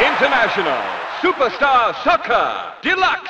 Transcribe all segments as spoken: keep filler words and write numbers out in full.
International Superstar Soccer Deluxe.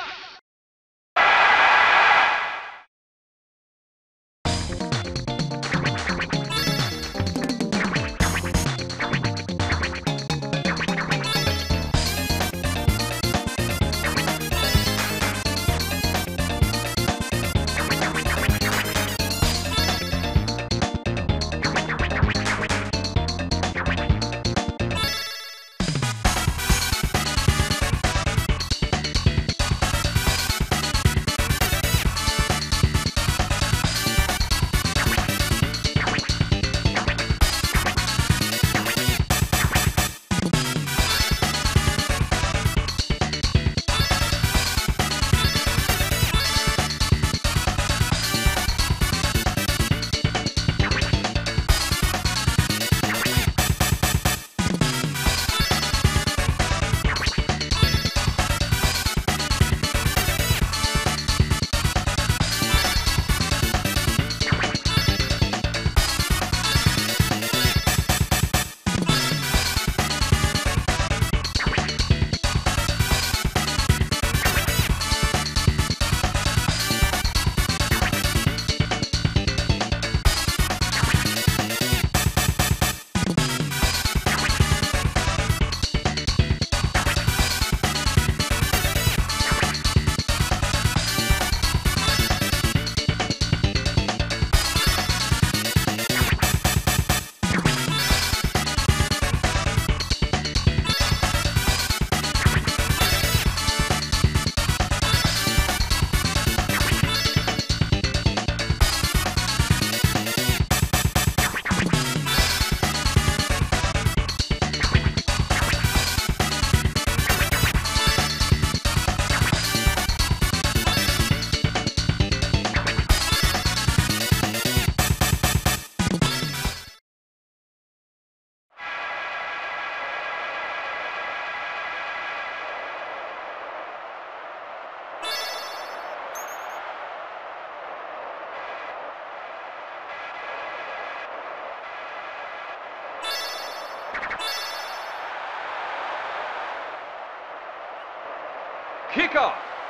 Kickoff.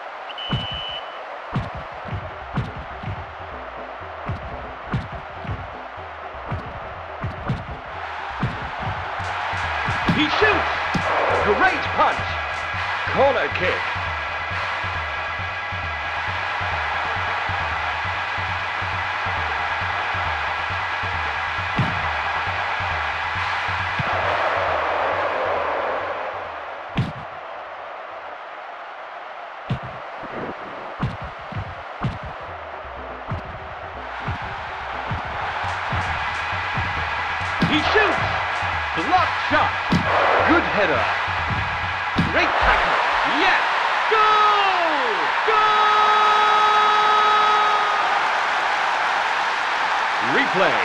He shoots. Great punch. Corner kick. He shoots! Blocked shot! Good header! Great tackle! Yes! Goal! Goal! Replay.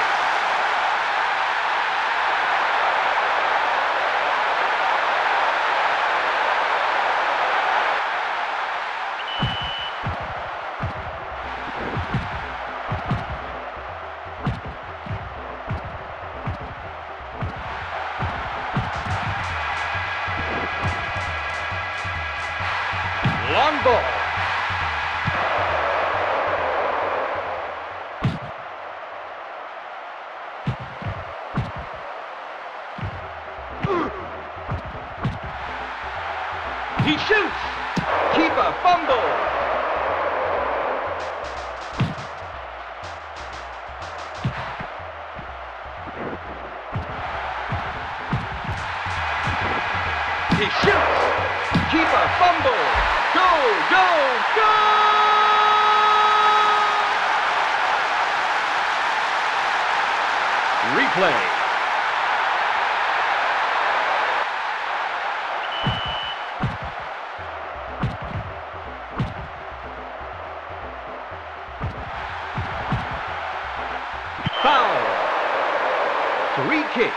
Long ball. He shoots. Keeper fumble. He shoots. Keeper fumble. Go, go, go! Replay. Foul. Free kick.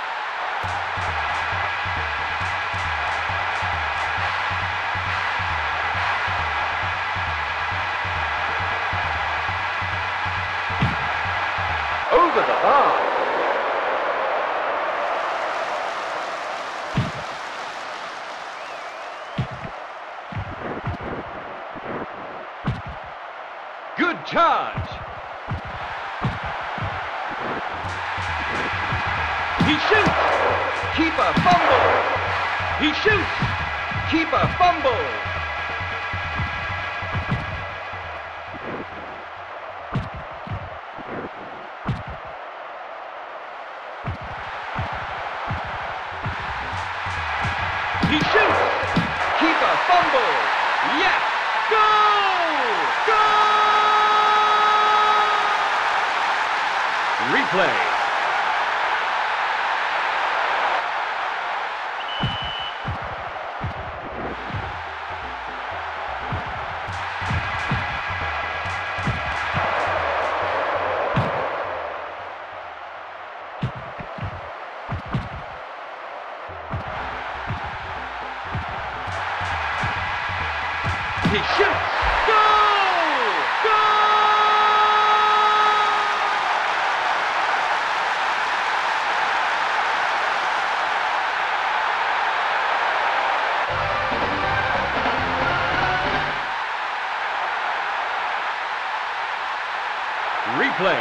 Over the bar. charge. He shoots. Keeper fumble. He shoots. Keeper fumble. He shoots. Keeper fumble. Yes. Goal! Goal! Replay. He shoots! Goal! Goal! Replay.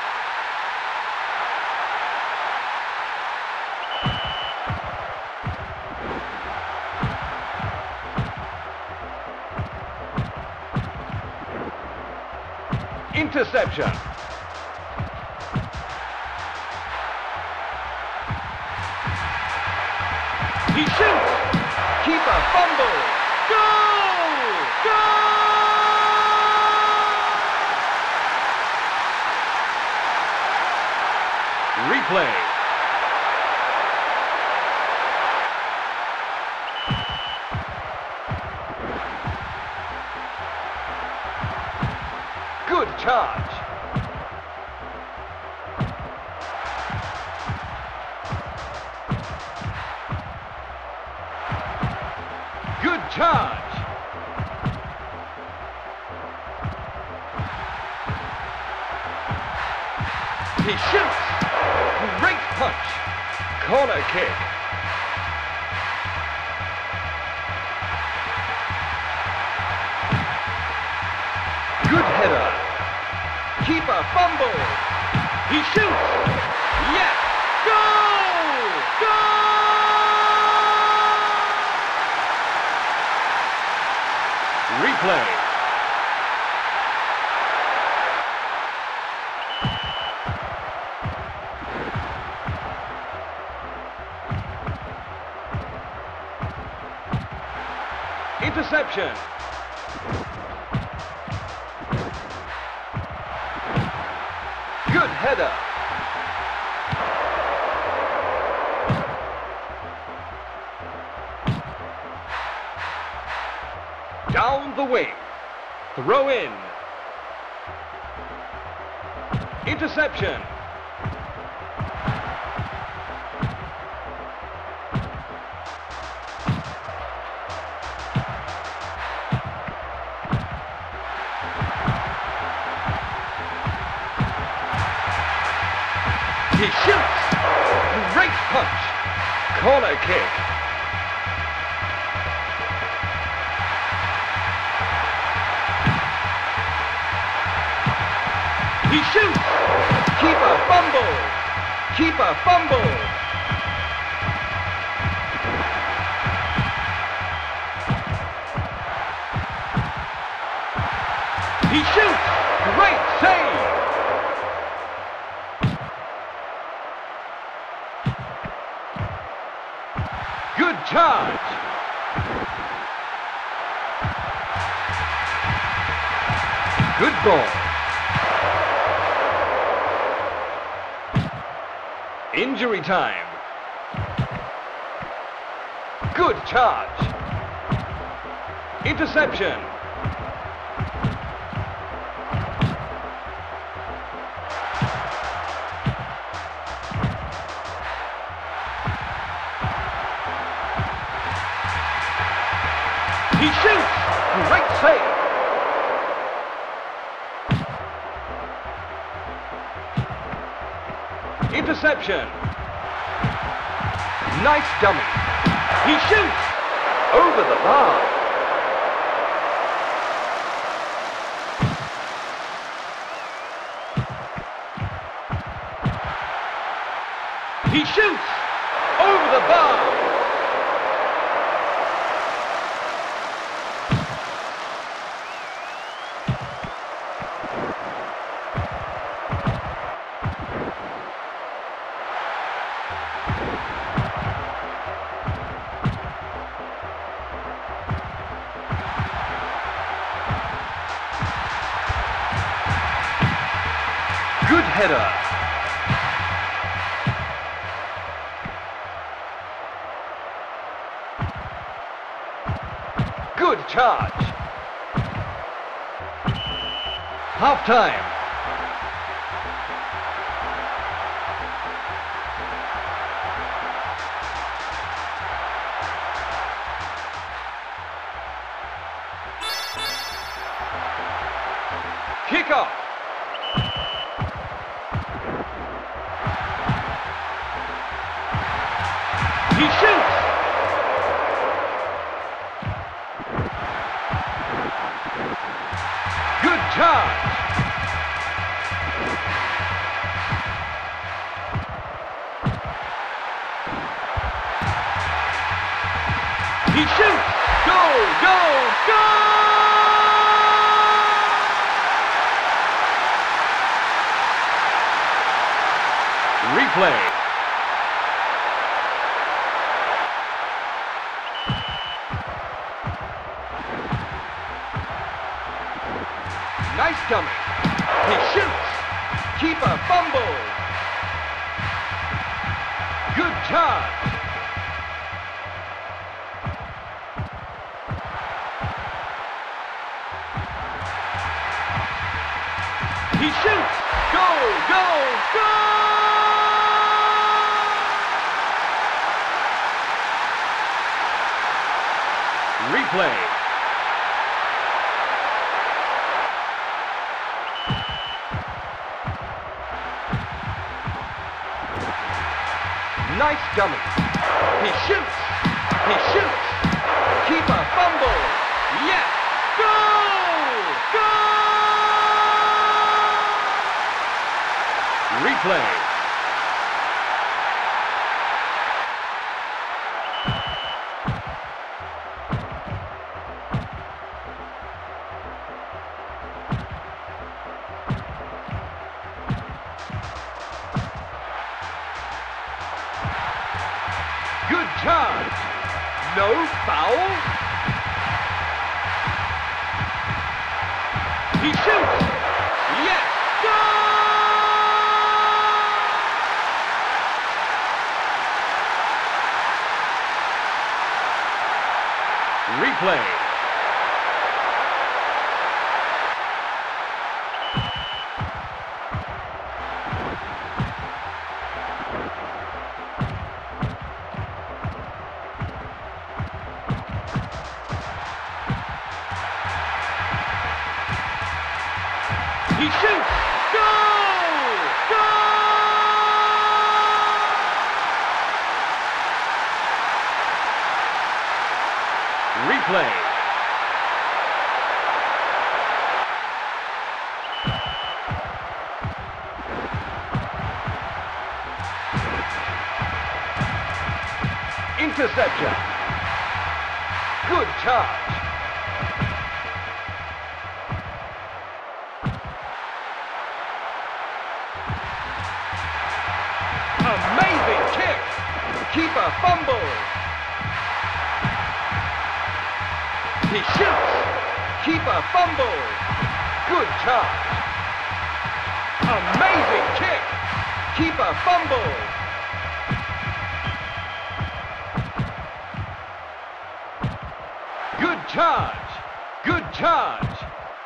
Interception. He shoots. Keeper fumble. Goal! Goal! Replay. Good charge. Good charge. He shoots. Great punch. Corner kick. Good header. Keeper fumble. He shoots. Yes. Goal! Goal! Replay. Interception. Good header. Down the wing. Throw in. Interception. He shoots! Great punch! Corner kick! He shoots! Keeper fumble! Keeper fumble! He shoots! Great save! Good charge. Good ball. Injury time. Good charge. Interception. He shoots! Great save! Interception! Nice dummy! He shoots! Over the bar! shoots! Over the bar! Good header. Good charge. Half time. Kick off. He shoots! Good charge! He shoots! Goal! Goal! Goal! Replay. Nice dummy. He shoots. Keeper fumbles. Good charge. He shoots. Goal, goal, goal! Replay. Nice dummy. He shoots. He shoots. Keeper fumble. Yes. Goal! Goal! Replay. Good charge. No foul. He shoots. Yes. Goal! Replay. He shoots! Goal! Goal! Replay. Interception. Good charge. Amazing kick! Keeper fumbles! He shoots! Keeper fumbles! Good charge! Amazing kick! Keeper fumbles! Good charge! Good charge!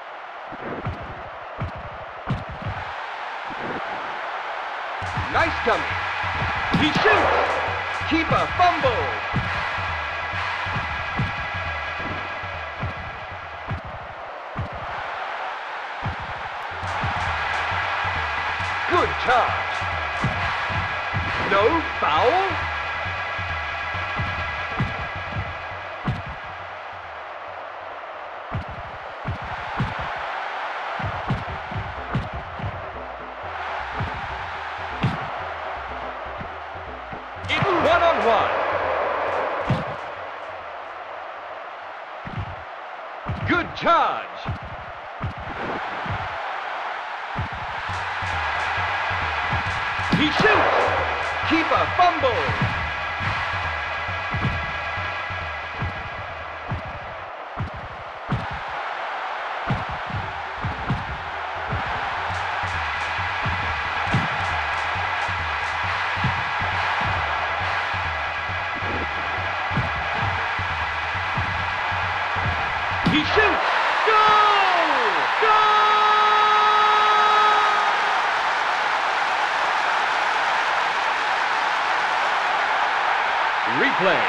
Nice dummy! He shoots! Keeper fumbles! Good charge! No foul? charge. He shoots. Keeper fumble. He shoots! Goal! Goal! Replay.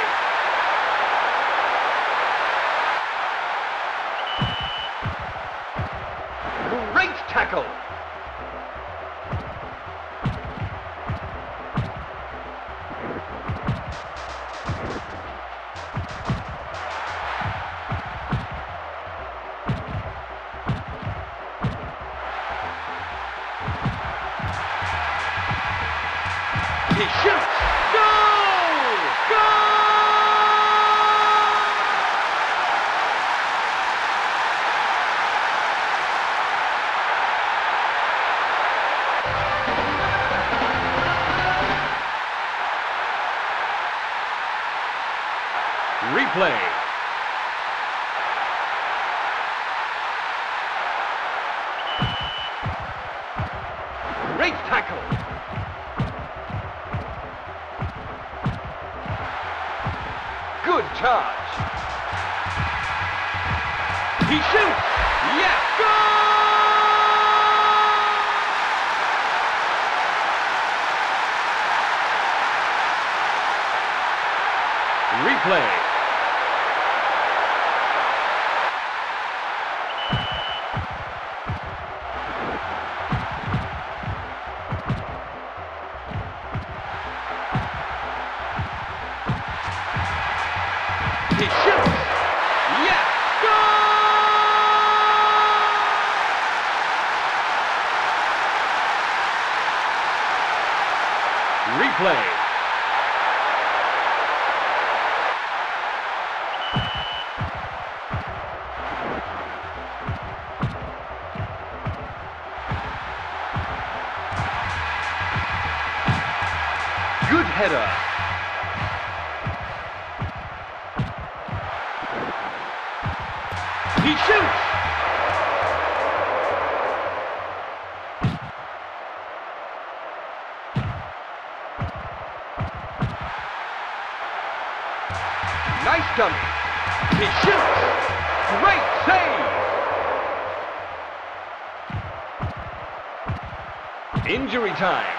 Great tackle! He shoots! Goal! Goal! Replay. Great tackle! Good charge. He shoots. Yes. Goal! Replay. He shoots! Yes! Goal! Replay. Good header. He shoots! Nice dummy. He shoots! Great save! Injury time.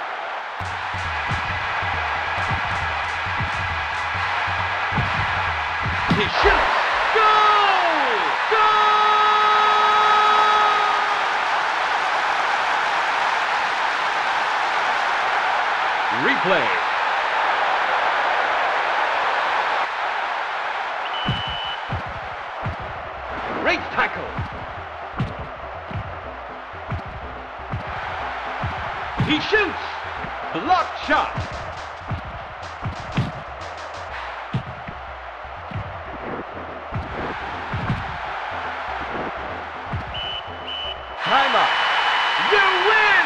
He shoots! Goal! Goal! Replay. Great tackle. He shoots. Blocked shot. Time up. You win!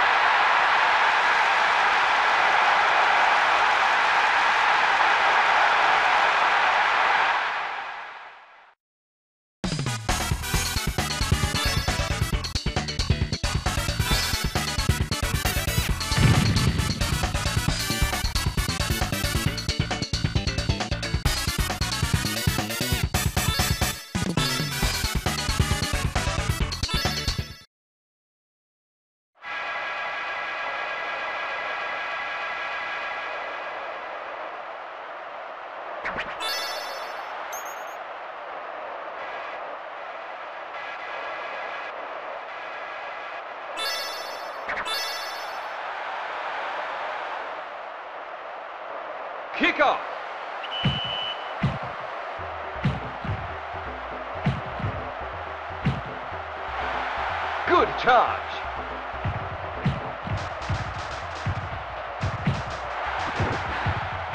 Kickoff. Good charge.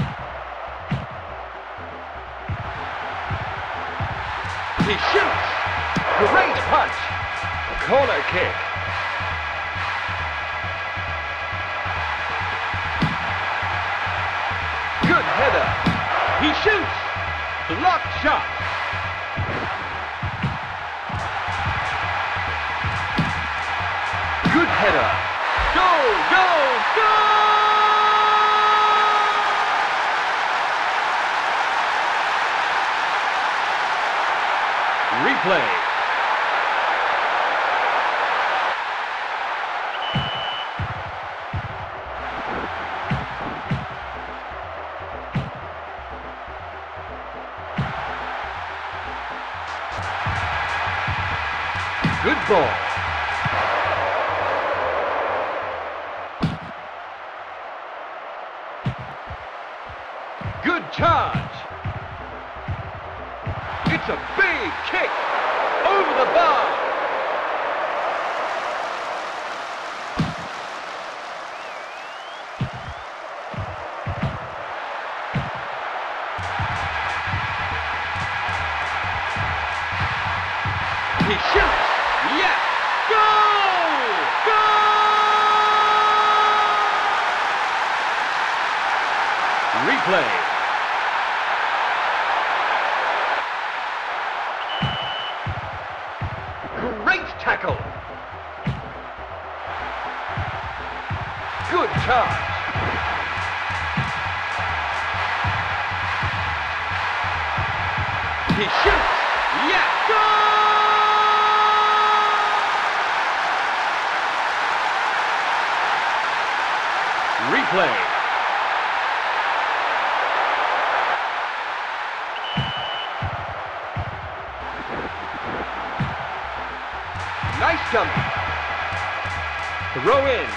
He shoots. Great punch. Corner kick. Good header. He shoots. Blocked shot. Good header. Go, go, go! Replay. Good ball. Good charge. It's a big kick over the bar. He shoots. Yes. Goal! Goal! Replay. Great tackle. Good charge. He shoots. Yes. Goal! Replay. Nice jump. Throw in.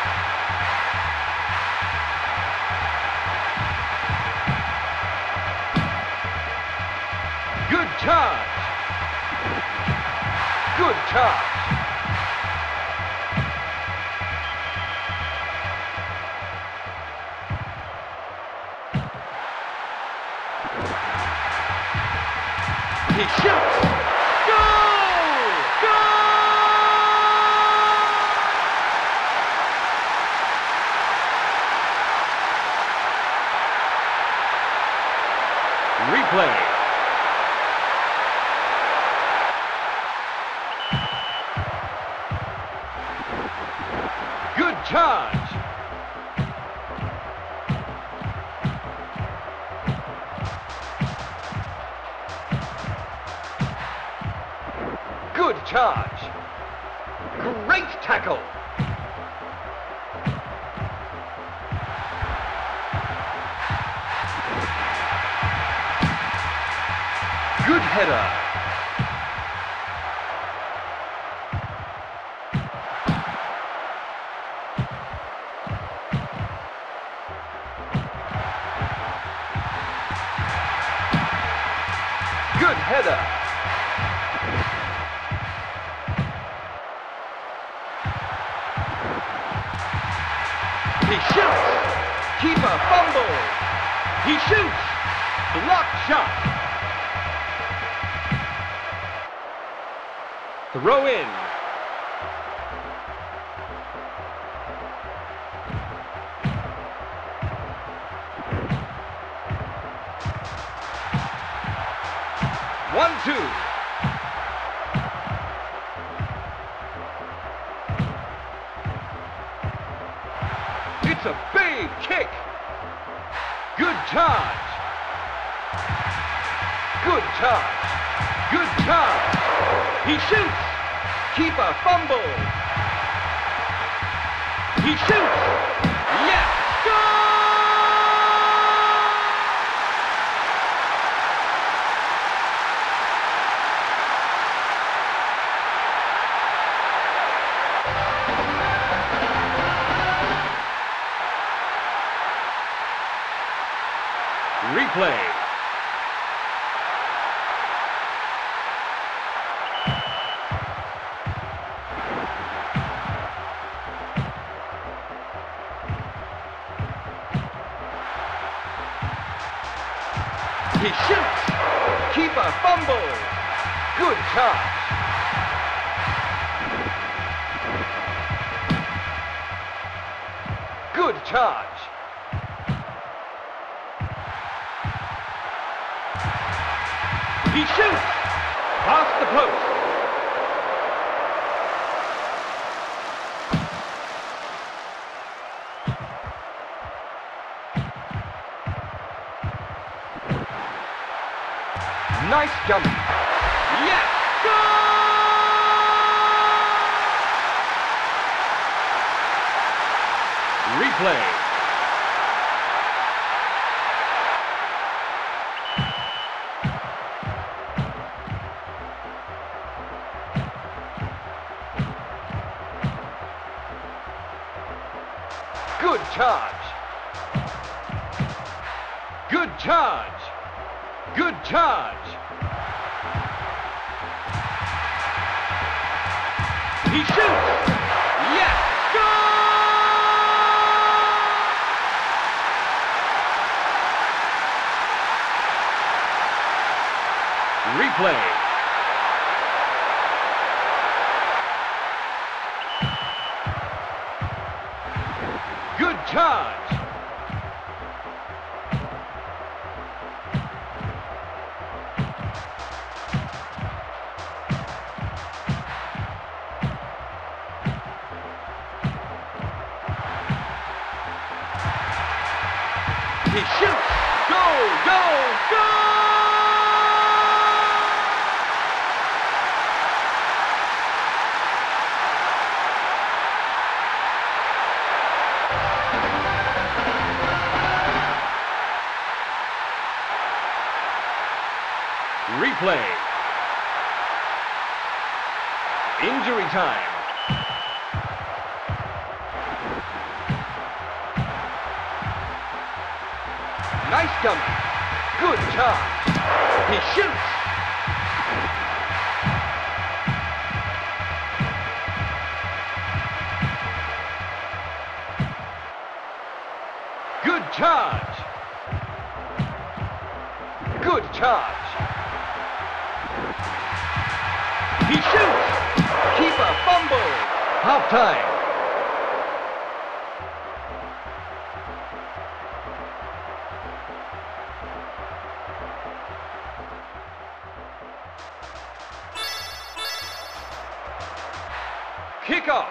Good charge. Good charge. He shoots. Goal! Goal! Replay. Good charge. Good charge. Great tackle. Good header. Good header. He shoots. Keeper fumble. He shoots. Blocked shot. Throw in. One, two. It's a big kick. Good charge. Good charge. Good charge. He shoots. Keeper fumble. He shoots. Yes. Goal! Replay. He shoots. Keeper fumble. Good charge. charge. He shoots! Past the post. Nice jump. Yes! Goal! Replay. Good charge. Good charge. Good charge. He shoots. Yes. Goal! Replay. Good charge. He shoots. Go, go, go! Replay. Injury time. Nice dummy. Good charge. He shoots. Good charge. Good charge. He shoots! Keeper fumbled! Half time. Kickoff.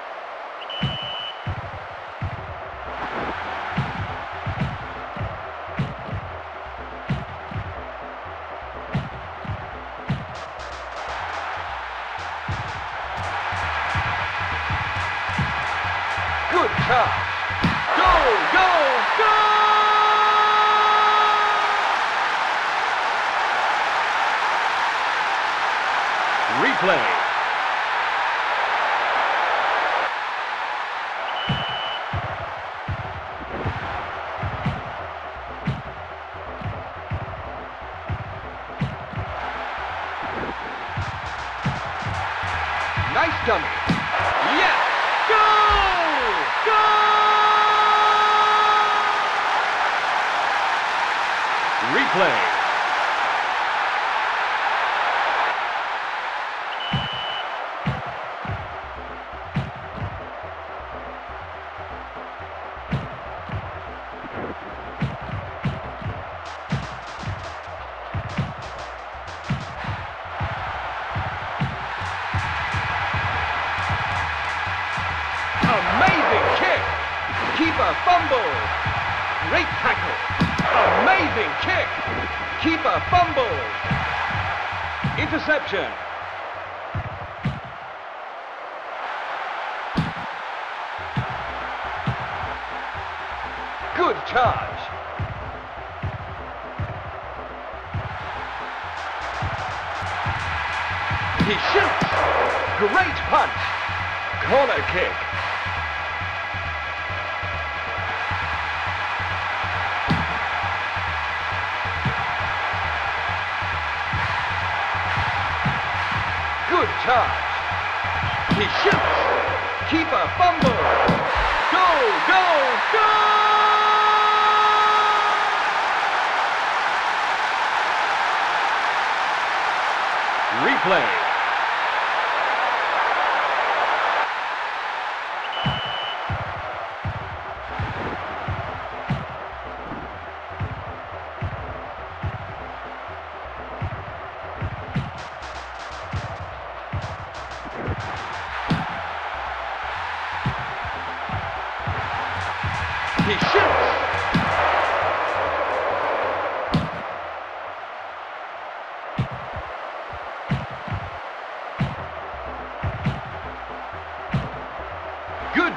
Good charge. Go, go, go! Replay. Nice dummy. Yes! Goal! Goal! Replay. Amazing kick! Keeper fumbles! Great tackle! Amazing kick! Keeper fumbles! Interception! Good charge! He shoots! Great punch! Corner kick! Good charge. He shoots. Keeper fumble. Go, go, go! Replay.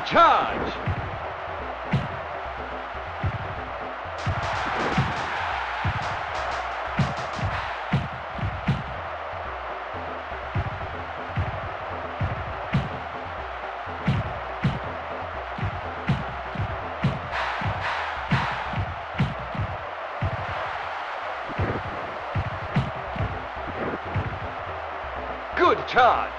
Good charge. Good charge.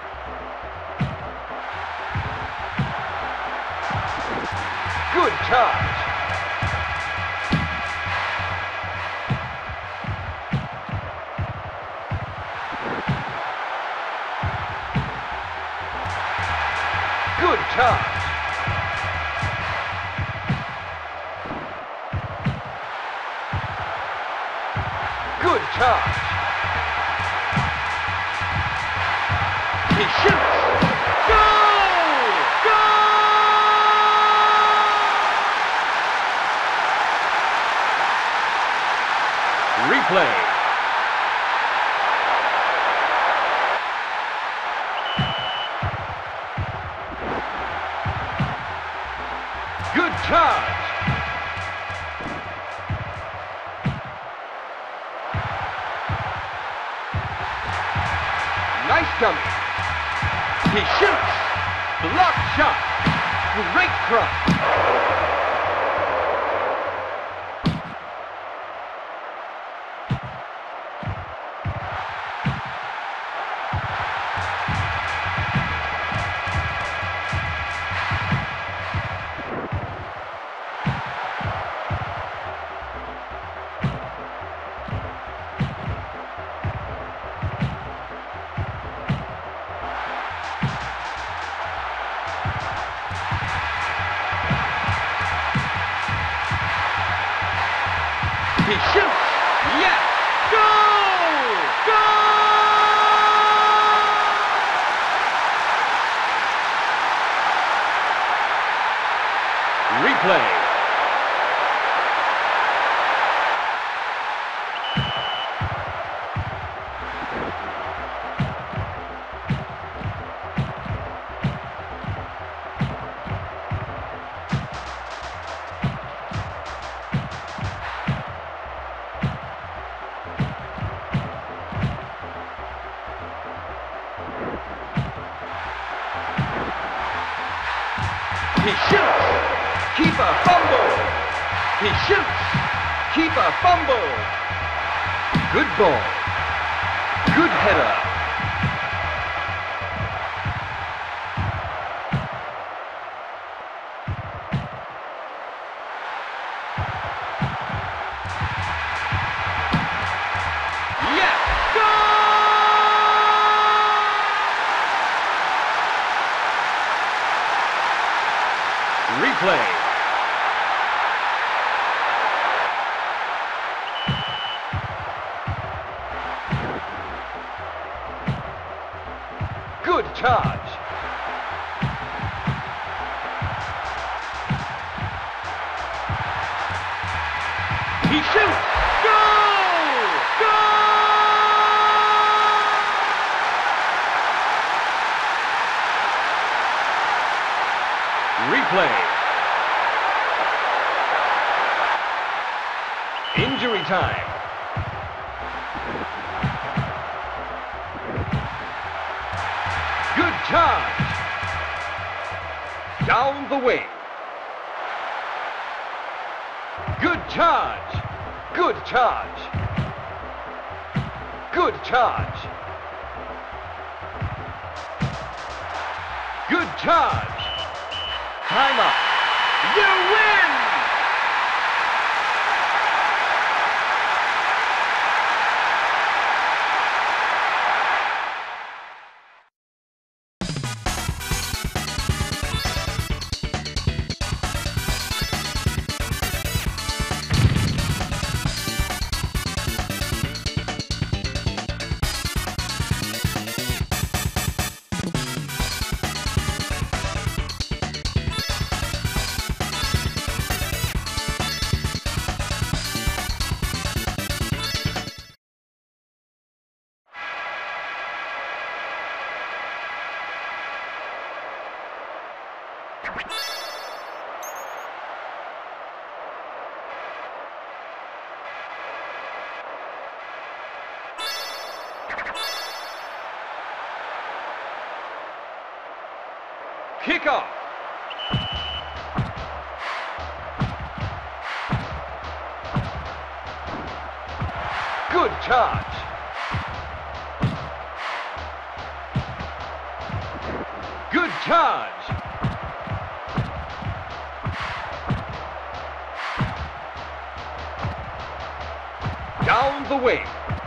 Good charge. Good charge. Good charge. He shoots. Goal! Goal! Replay. Good charge. Nice dummy. He shoots. Block shot. Great cross. He shoots. Yes. Goal! Goal! Replay. He shoots. Keeper fumble. He shoots. Keeper fumble. Good ball. Good header. Yes. Replay. Good charge. He shoots. Goal! Goal! Replay. Injury time. Good charge. Down the wing. Good charge. Good charge. Good charge. Good charge. Time up. You win! Kick off. Good charge. Good charge. Down the wing.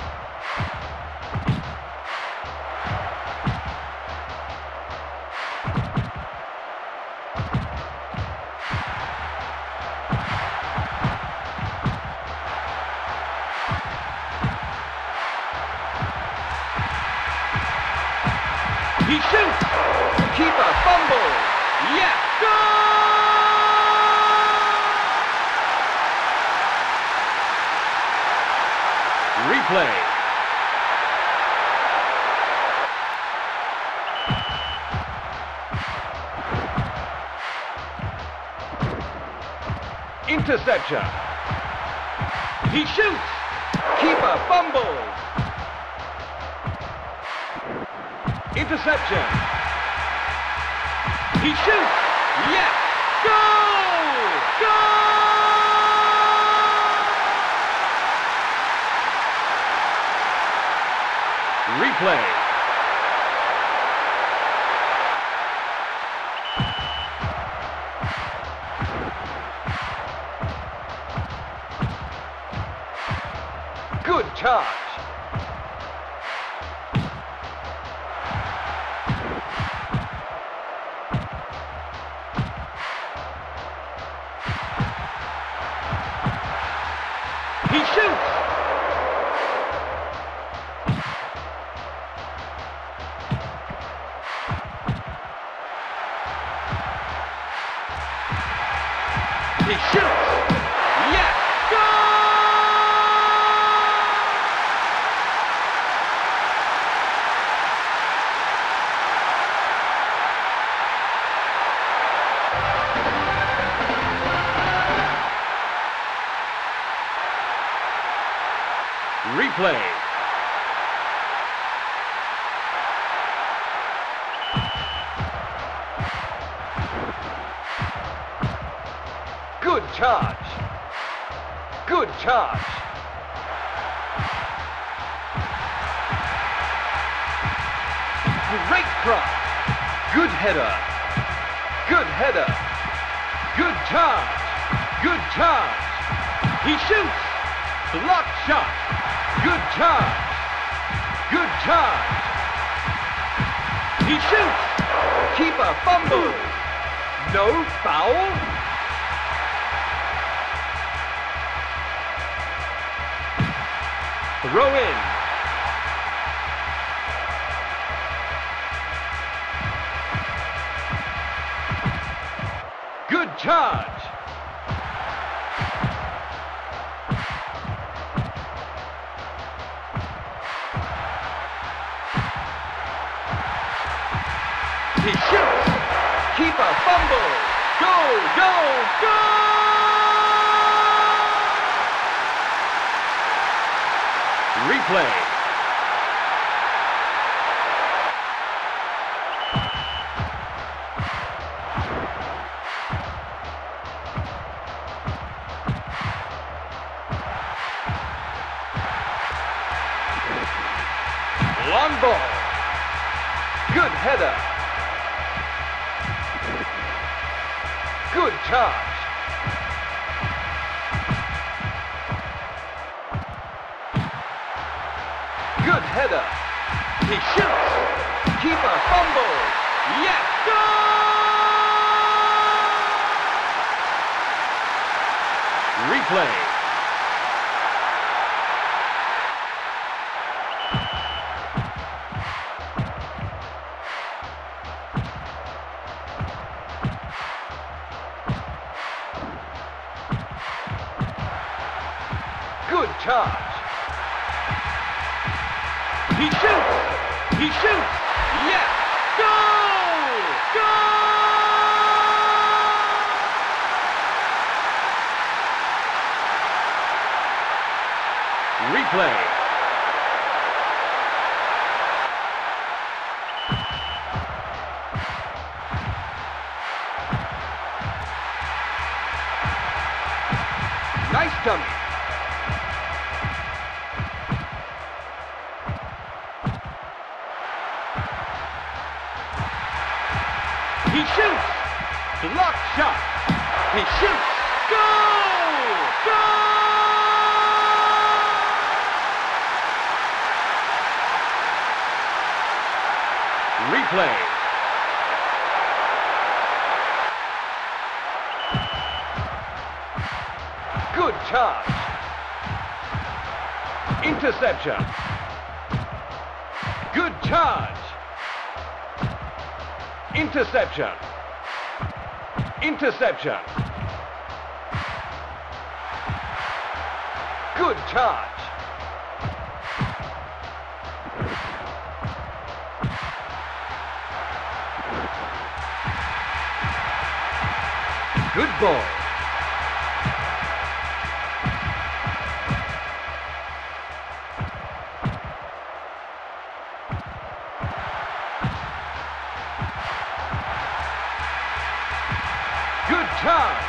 He shoots. Keeper fumbles. Yes. Goal! Replay. Interception. He shoots. Keeper fumbles. Interception. He shoots. Yes. Goal! Goal! Replay. Good charge. He shoots. He shoots. Yes. Goal! Replay. Good charge. Good charge. Great cross. Good header. Good header. Good charge. Good charge. He shoots. Blocked shot. Good charge. Good charge. He shoots. Keeper fumbles. No foul. Throw in. Good charge. He shoots. Keeper fumbles. Go, go, go! Replay. Long ball. Good header. Good charge. Good header. He shoots. Keeper fumbles. Yes, goal! Replay. Good charge. He shoots. He shoots. Yes. Goal! Goal! Replay. dummy. He shoots. Block shot. He shoots. Goal! Goal! Replay. Good charge. Interception. Good charge. Interception. Interception. Good charge. Good ball. Good charge.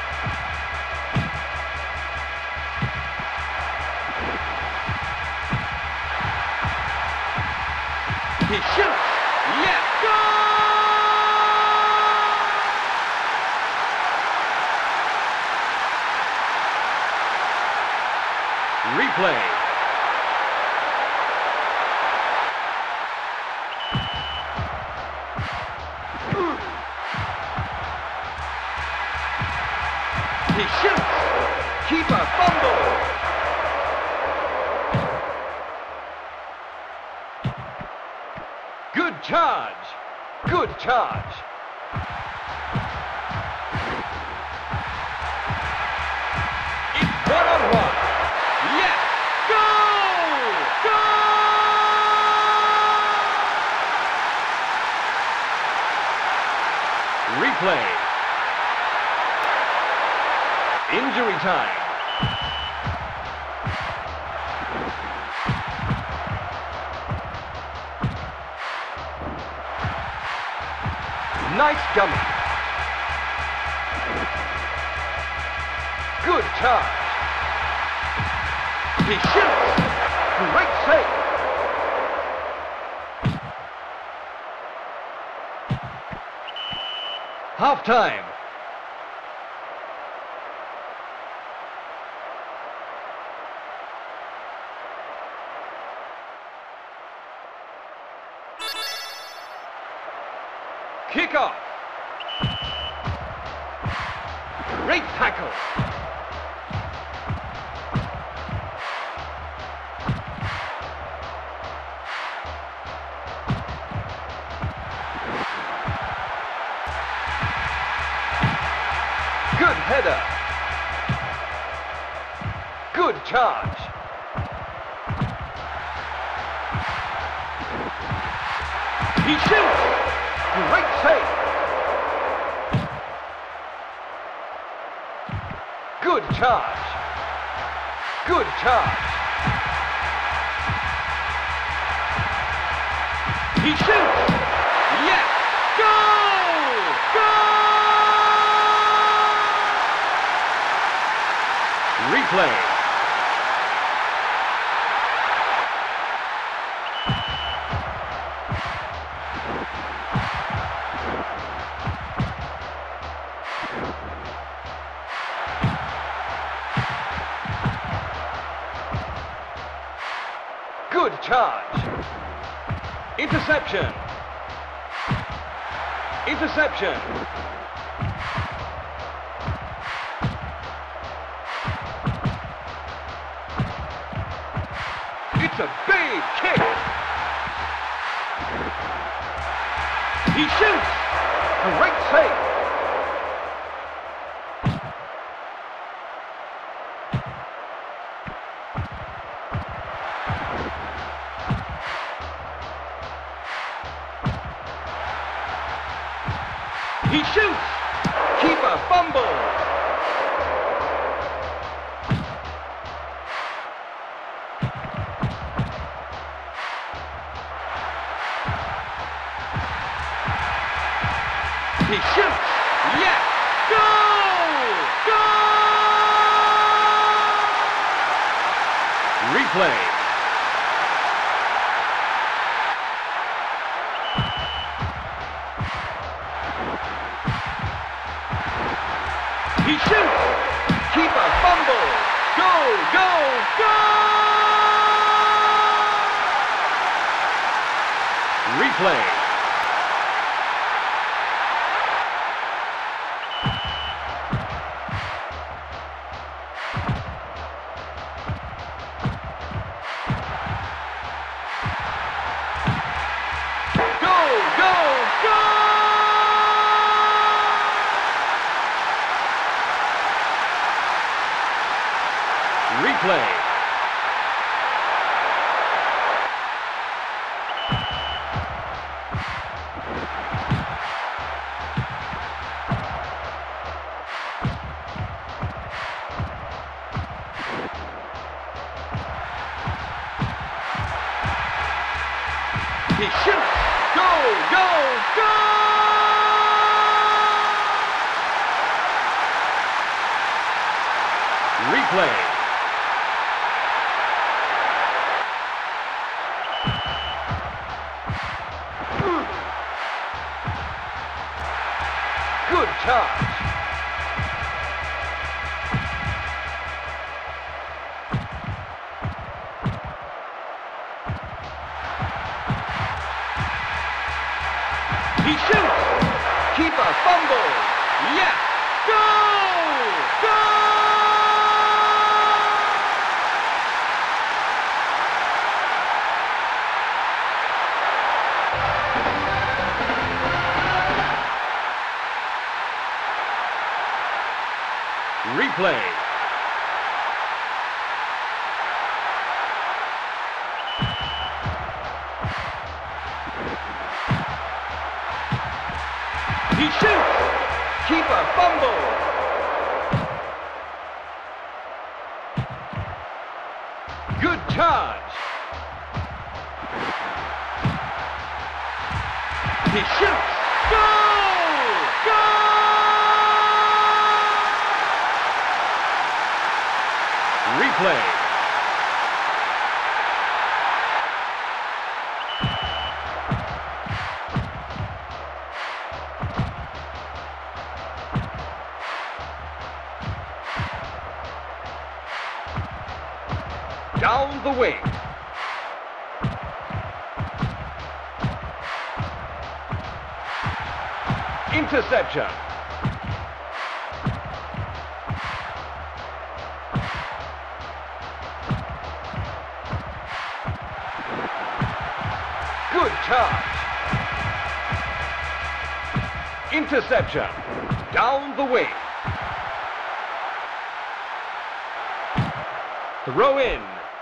He shoots. Yes. Goal! Replay. He shoots. Keeper fumble. Good charge. Good charge. It's one on one. Yes. Goal! Goal! Replay. Injury time. Nice dummy. Good charge. He shoots. Great save. Half time. Kickoff. Great tackle. Good header. Good charge. He shoots. Great save. Good charge. Good charge. He shoots. Yes. Goal! Goal! Replay. Good charge. Interception. Interception. It's a big kick. He shoots. Great save. He shoots. Keeper fumble. He shoots. Yes. Goal! Goal! Replay. He shoots. Keeper fumble. Go, go, go! Replay. Go, go, go! Replay. He shoots. Go, go, go! Replay. Good charge. He shoots. Keeper fumble. Yes. Go! Go! Replay. He shoots. Keeper fumble. Good charge. He shoots. Goal! Goal! Replay. Down the wing. Interception. Good charge. Interception. Down the wing. Throw in.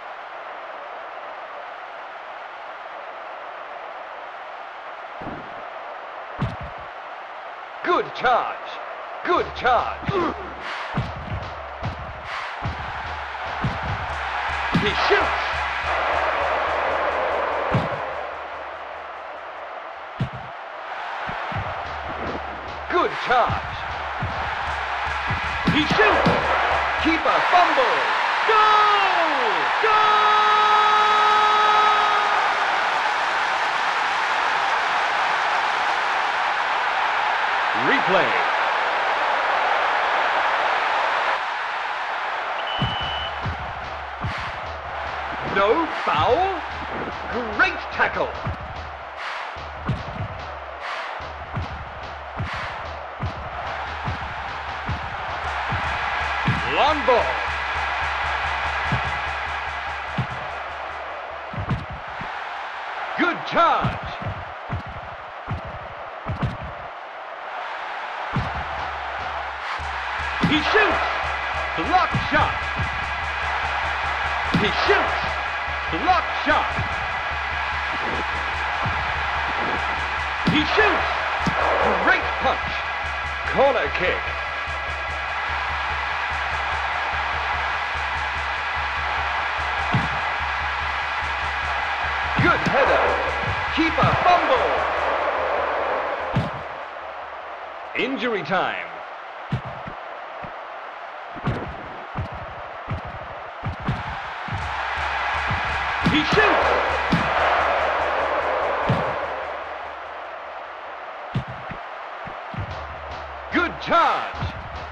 Good charge. Good charge. He shoots. Good charge. He shoots. Keeper fumble. Goal! Goal! Replay. No foul. Great tackle. Long ball. Good charge. He shoots. Block shot. He shoots. Block shot. He shoots. Great punch. Corner kick. Good header. Keeper fumble. Injury time. charge.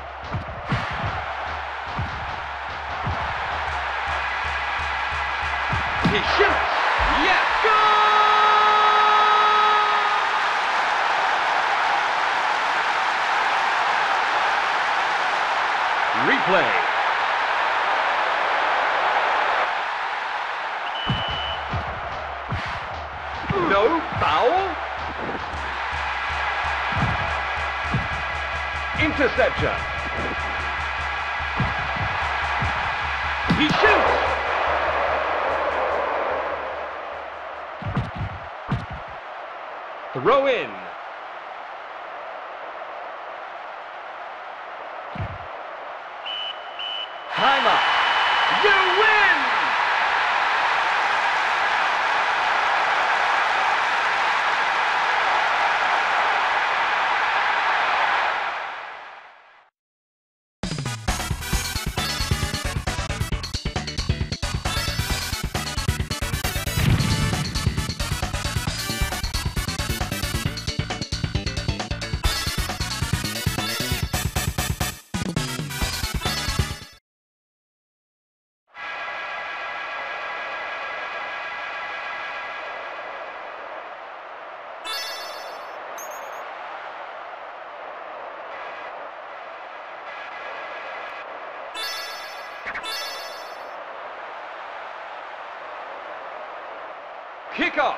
He shoots. Yes. Goal! Replay. No foul. Interception. He shoots. Throw in. Time up. You win! Kickoff.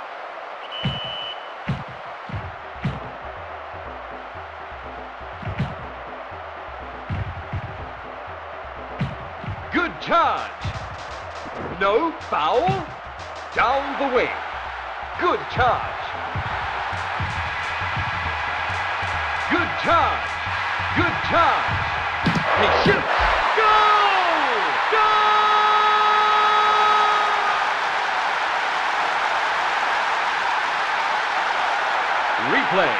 Good charge. No foul. Down the wing. Good charge. Good charge. Good charge. He shoots. Goal! Goal! Replay.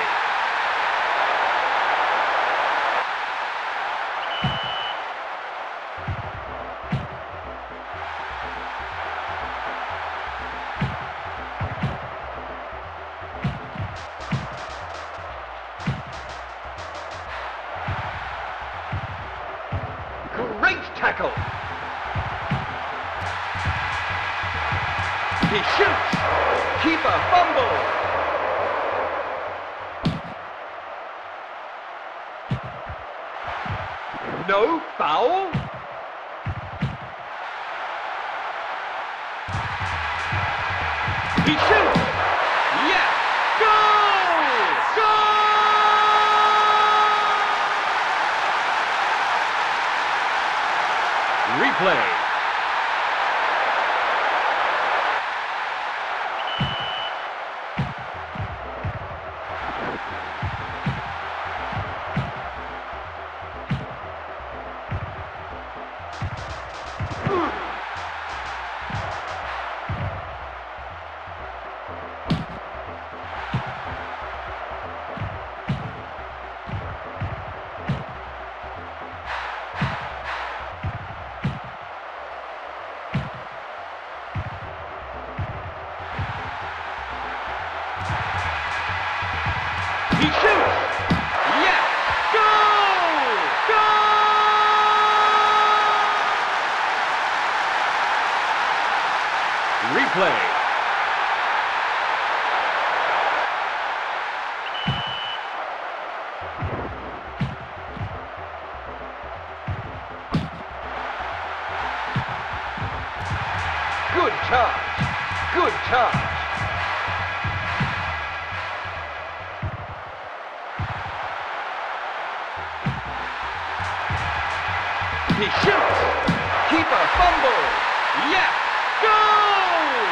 Great tackle. He shoots. Keeper fumble. No foul. He shoots. Yes. Goal! Goal! Replay. He shoots! Yes! Goal! Goal! Replay. Good charge. Good charge. He shoots. Keeper fumble. Yes. Goal!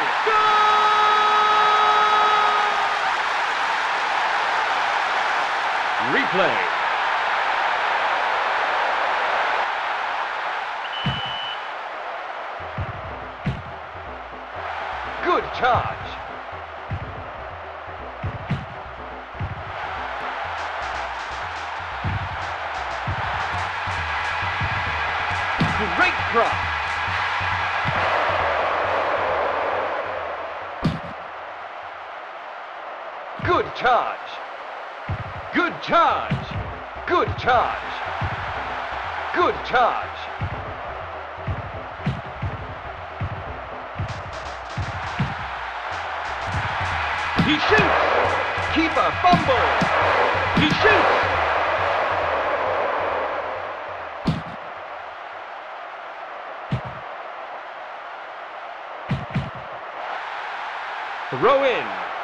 Goal! Replay. Good charge. Great cross. Good charge. Good charge. Good charge. Good charge. He shoots. Keeper fumble. He shoots. Throw in.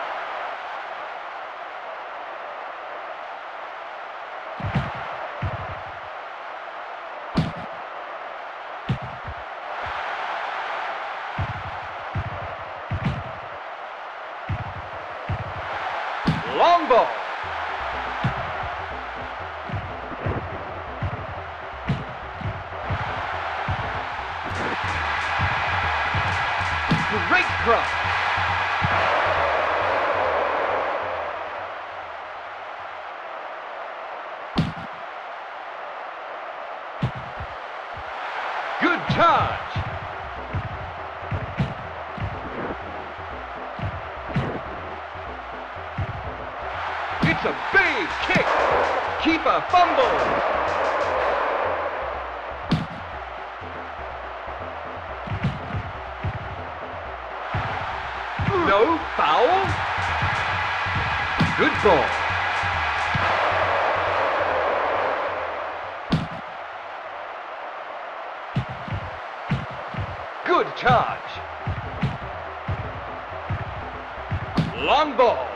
Long ball. Great cross. Good charge. It's a big kick. Keeper fumble. No foul. Good ball. Good charge. Long ball.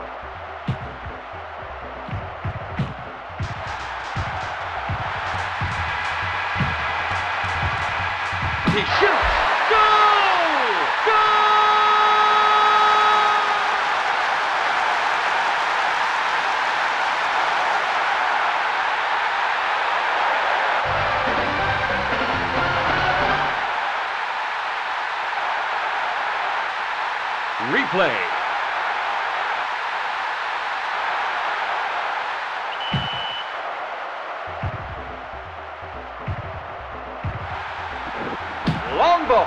He shoots. Goal! Goal! Replay. Long ball.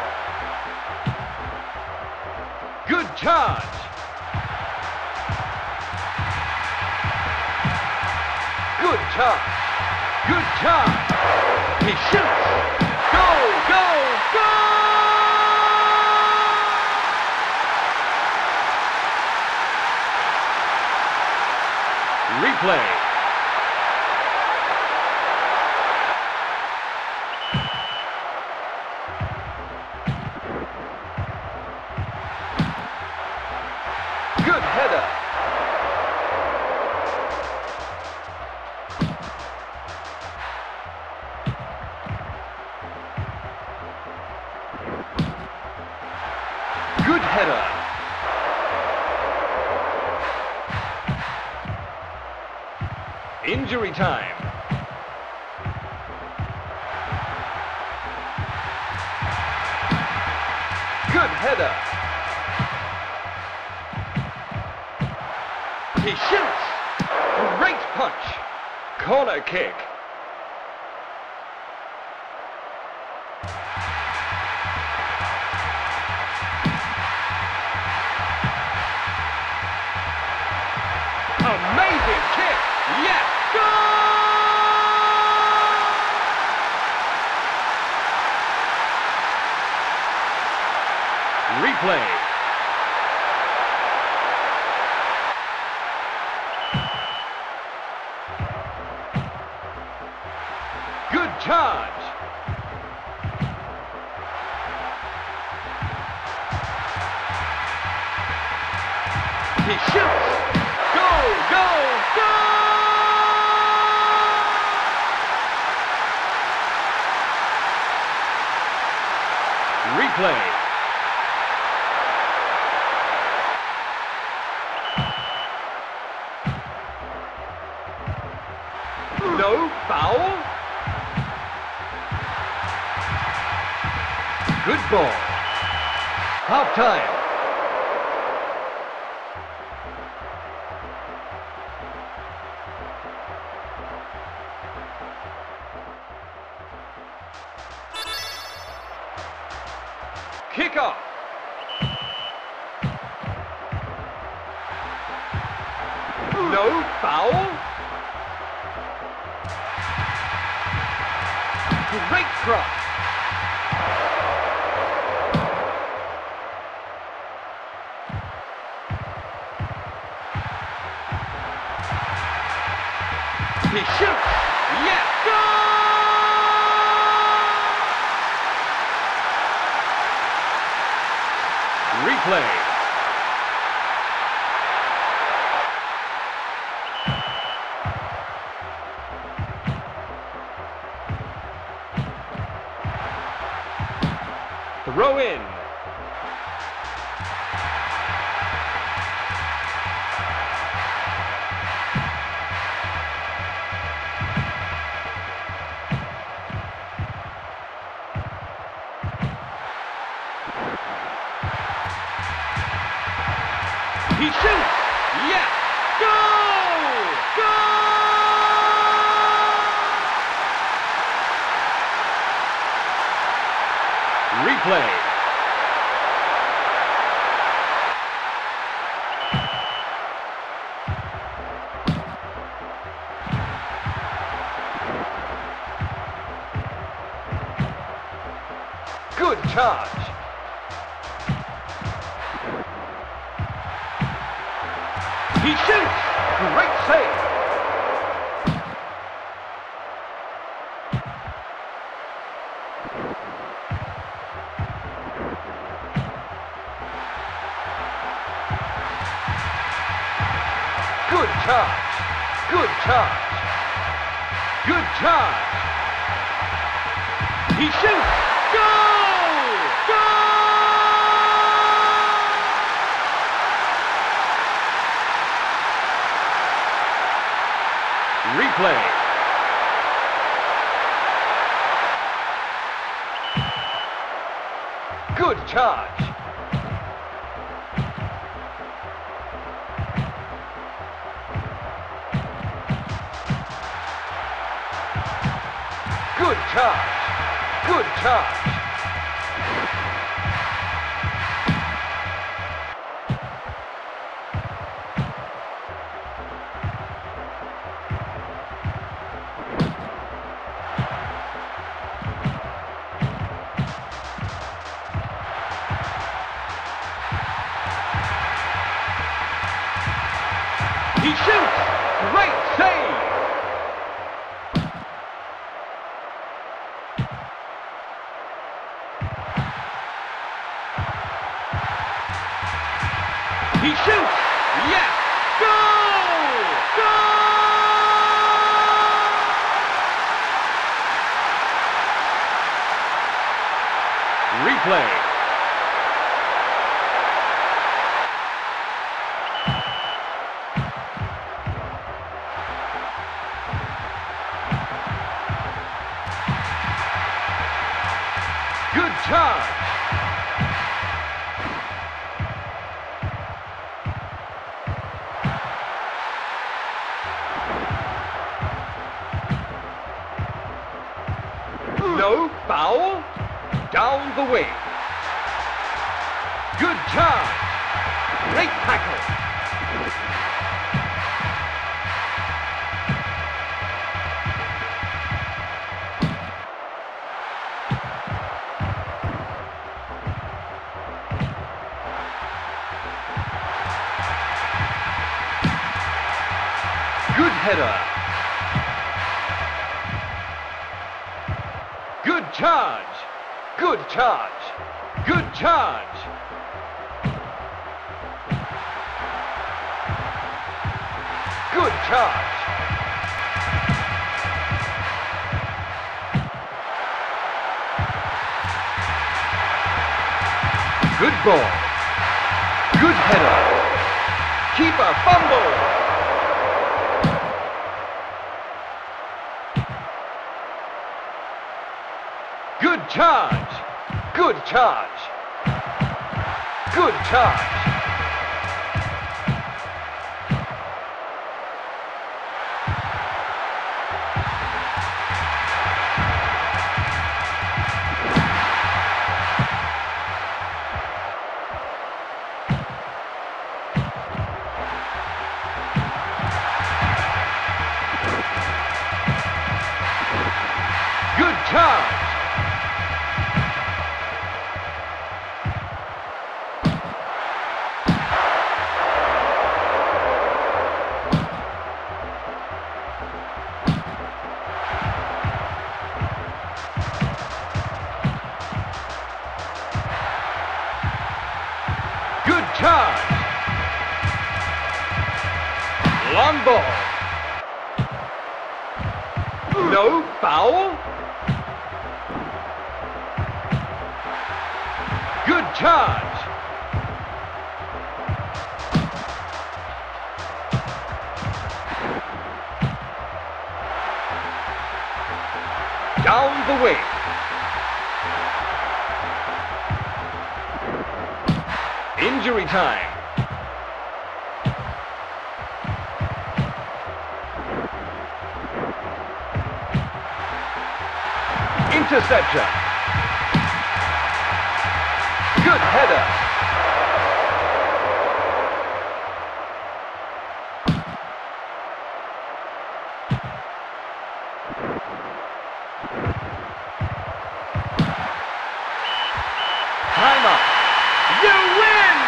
Good charge. Good charge. Good charge. He shoots. Go, go, go! Replay. Good header. Good header. Injury time. Good header. He shoots. Great punch. Corner kick. Amazing kick. Yes. Goal! Replay. Good charge. He shoots. Go, go, go! Replay. No foul. Good ball. Half time. Kickoff. No foul. across. He shoots. Yes. Goal! Replay. Throw in. He shoots! Yes! Goal! Goal! Replay. Good charge. He shoots! Great save! Good charge! Good charge! Good charge! He shoots! Goal! Goal! Replay. Good charge. Good charge. Good charge. He shoots! Great save! He shoots! Yes! Goal! Goal! Replay. Good charge. No foul. Down the wing. Good charge. Great tackle. Good header. Good charge. Good charge. Good charge. Good charge. Good ball. Good header. Keeper fumble. Good charge. Good charge. Good charge. Good charge. Long ball. No foul. Good charge. Down the wing. Injury time. Interception. Good header. Time up. You win!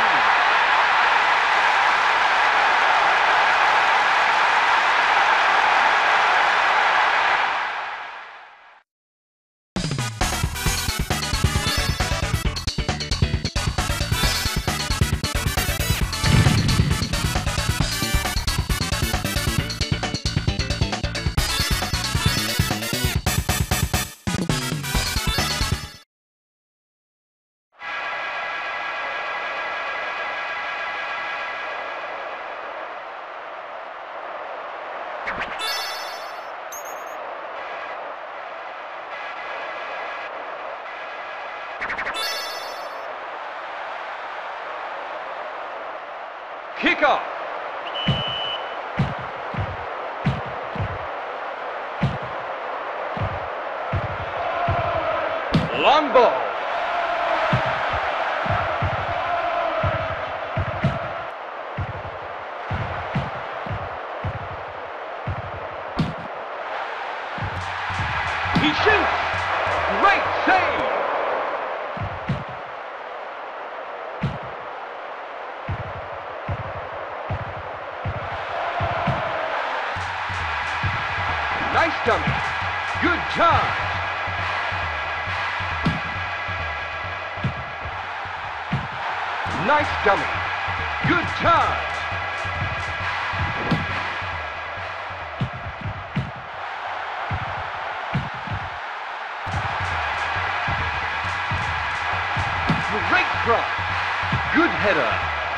Kick off. Long ball. He shoots. Great save. Nice dummy. Good charge. Nice dummy. Good charge. Great cross. Good header.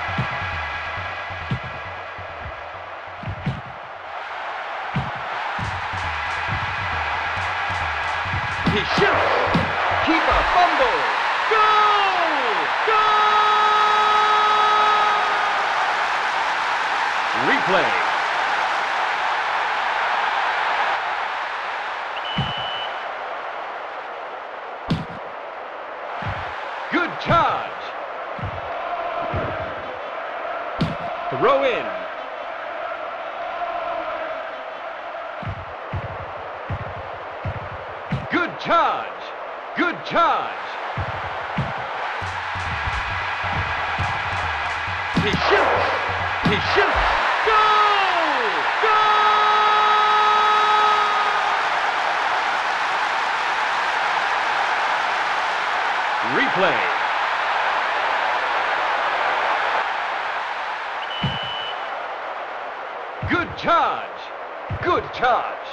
He shoots. Keeper fumble. Goal! Goal! Replay. Good charge. Throw in. Good charge. Good charge. He shoots. He shoots. Goal! Goal! Replay. Good charge. Good charge.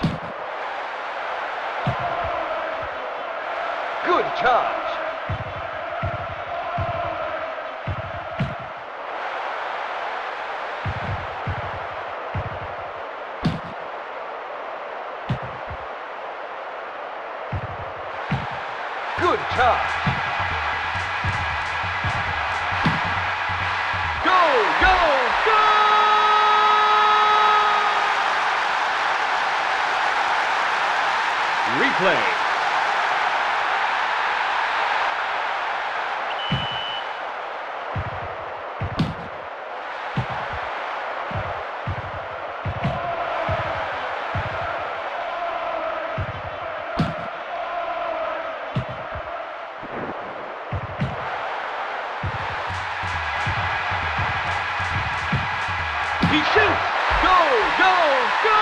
Good charge. Good charge. Go, go, go! Replay. He shoots! Go, go, go!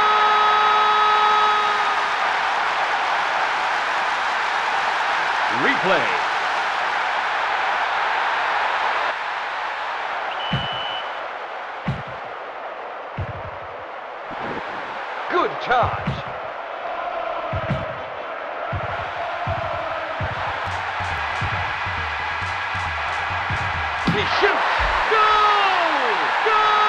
Replay. charge. He shoots. Goal! Goal!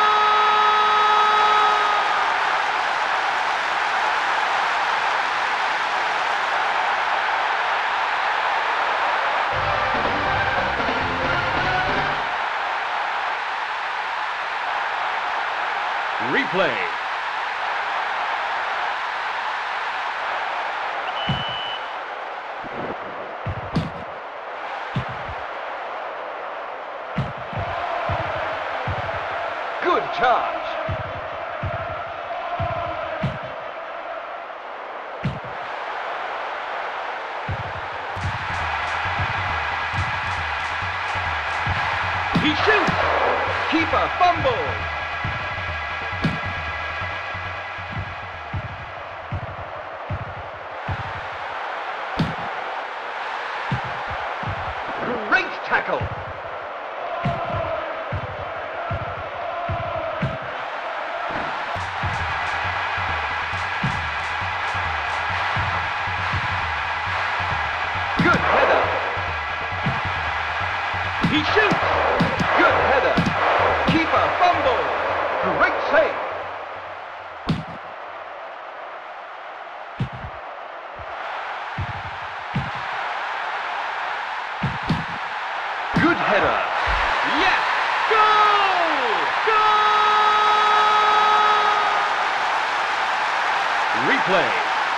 Replay. Good charge. He shoots. Keeper fumbles. Great tackle. Good header. He shoots. Good header. Keeper fumbles. Great save. Good header. Yes! Goal! Goal! Replay.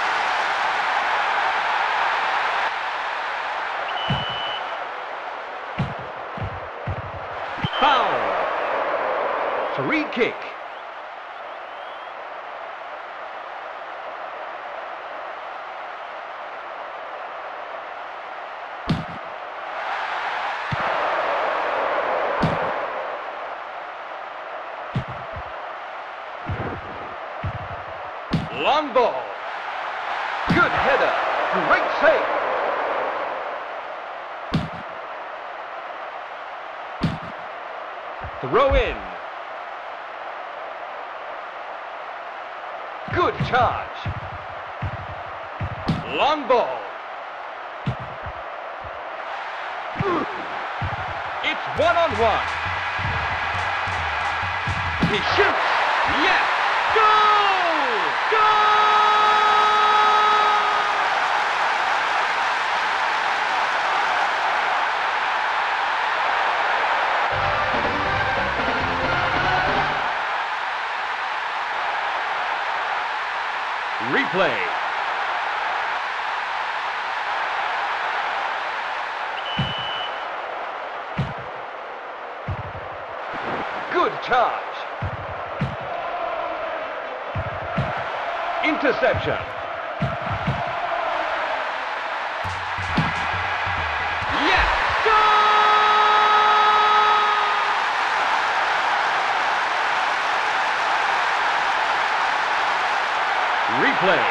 Foul. Free kick. Long ball. Good header. Great save. Throw in. Good charge. Long ball. It's one on one. He shoots. Yes. Goal! Goal! Replay. Good charge. Interception. Yes! Goal! Replay.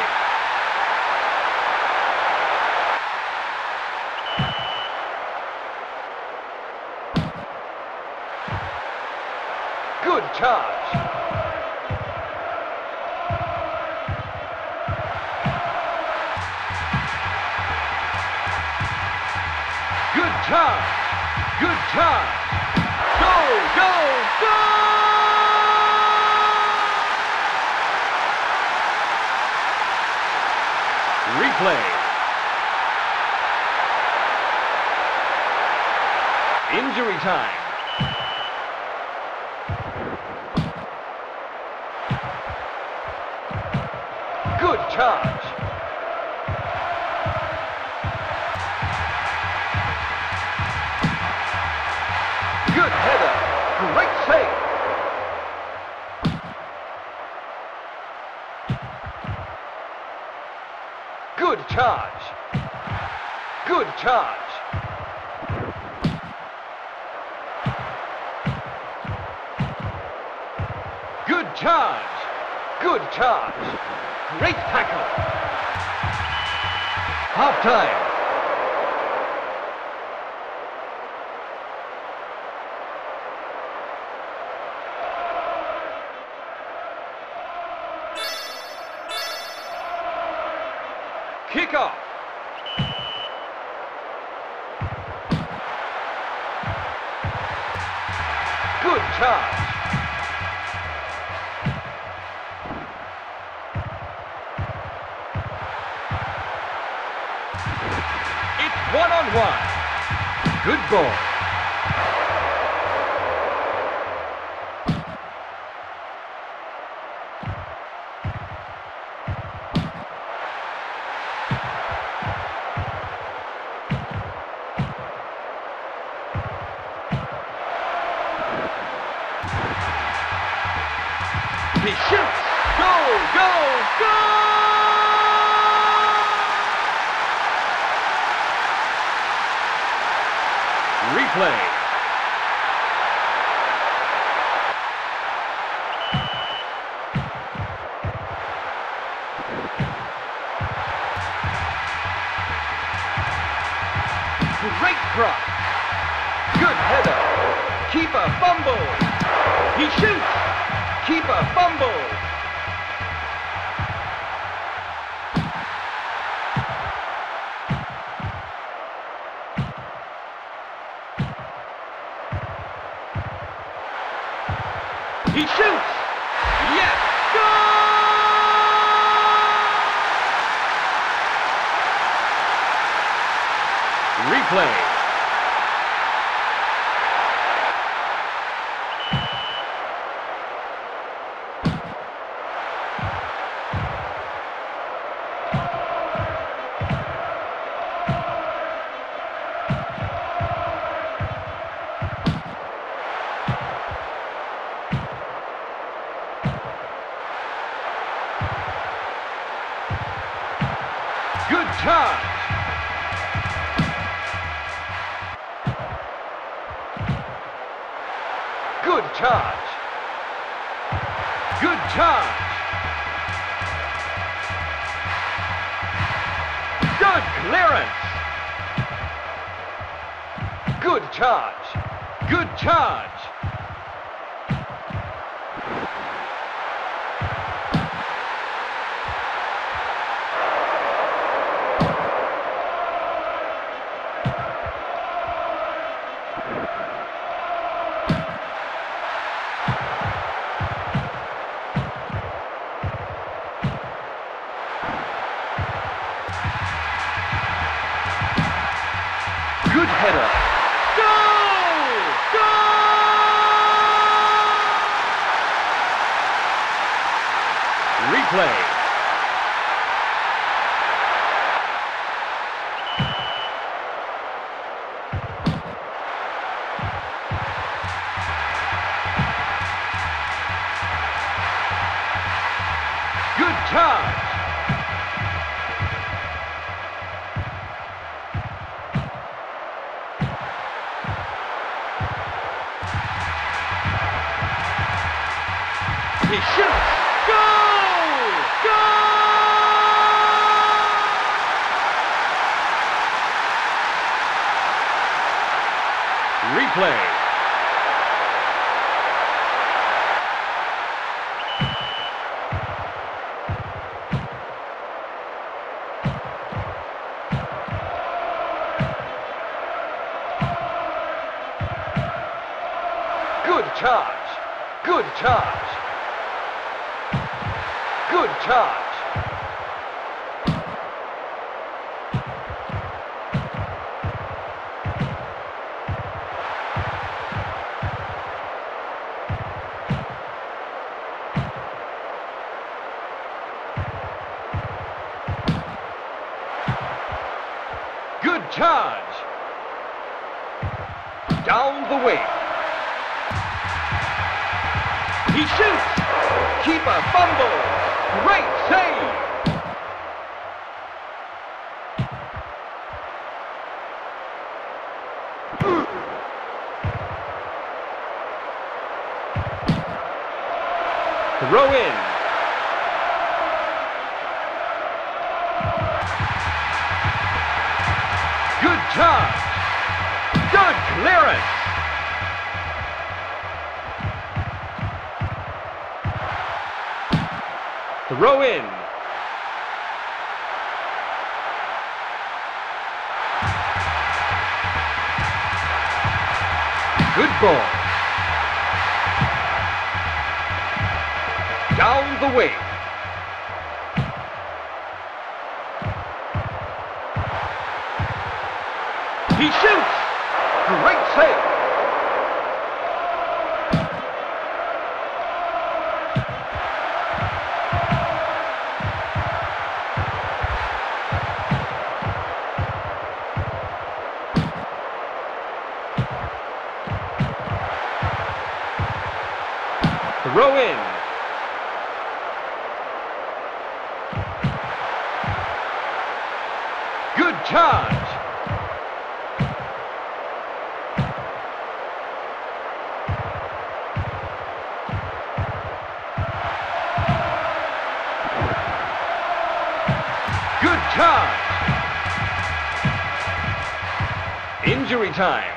Good charge. Good charge. Good charge. Go, go, go! Replay. Injury time. Good charge. Good header. Great save. Good charge. Good charge. Good charge. Good charge. Great tackle. Half time. Kick off. Good charge. It's one on one. Good ball. He shoots! Go, go, go! Replay. Great cross. Good header. Keeper fumbles. He shoots. Keeper fumbles. He shoots. Yes. Goal! Replay. Good charge. Good charge. Good charge. Good clearance. Good charge. Good charge. Good header. Goal! Goal! Replay. Good charge. He shoots! Goal! Goal! Replay. Good charge. Good charge. Good charge. Good charge. Down the wing. He shoots. Keeper fumble. Great save. Throw in. Good charge. Good clearance. Throw in. ball. Down the wing. He shoots! Great save! Throw in. Good charge. Good charge. Injury time.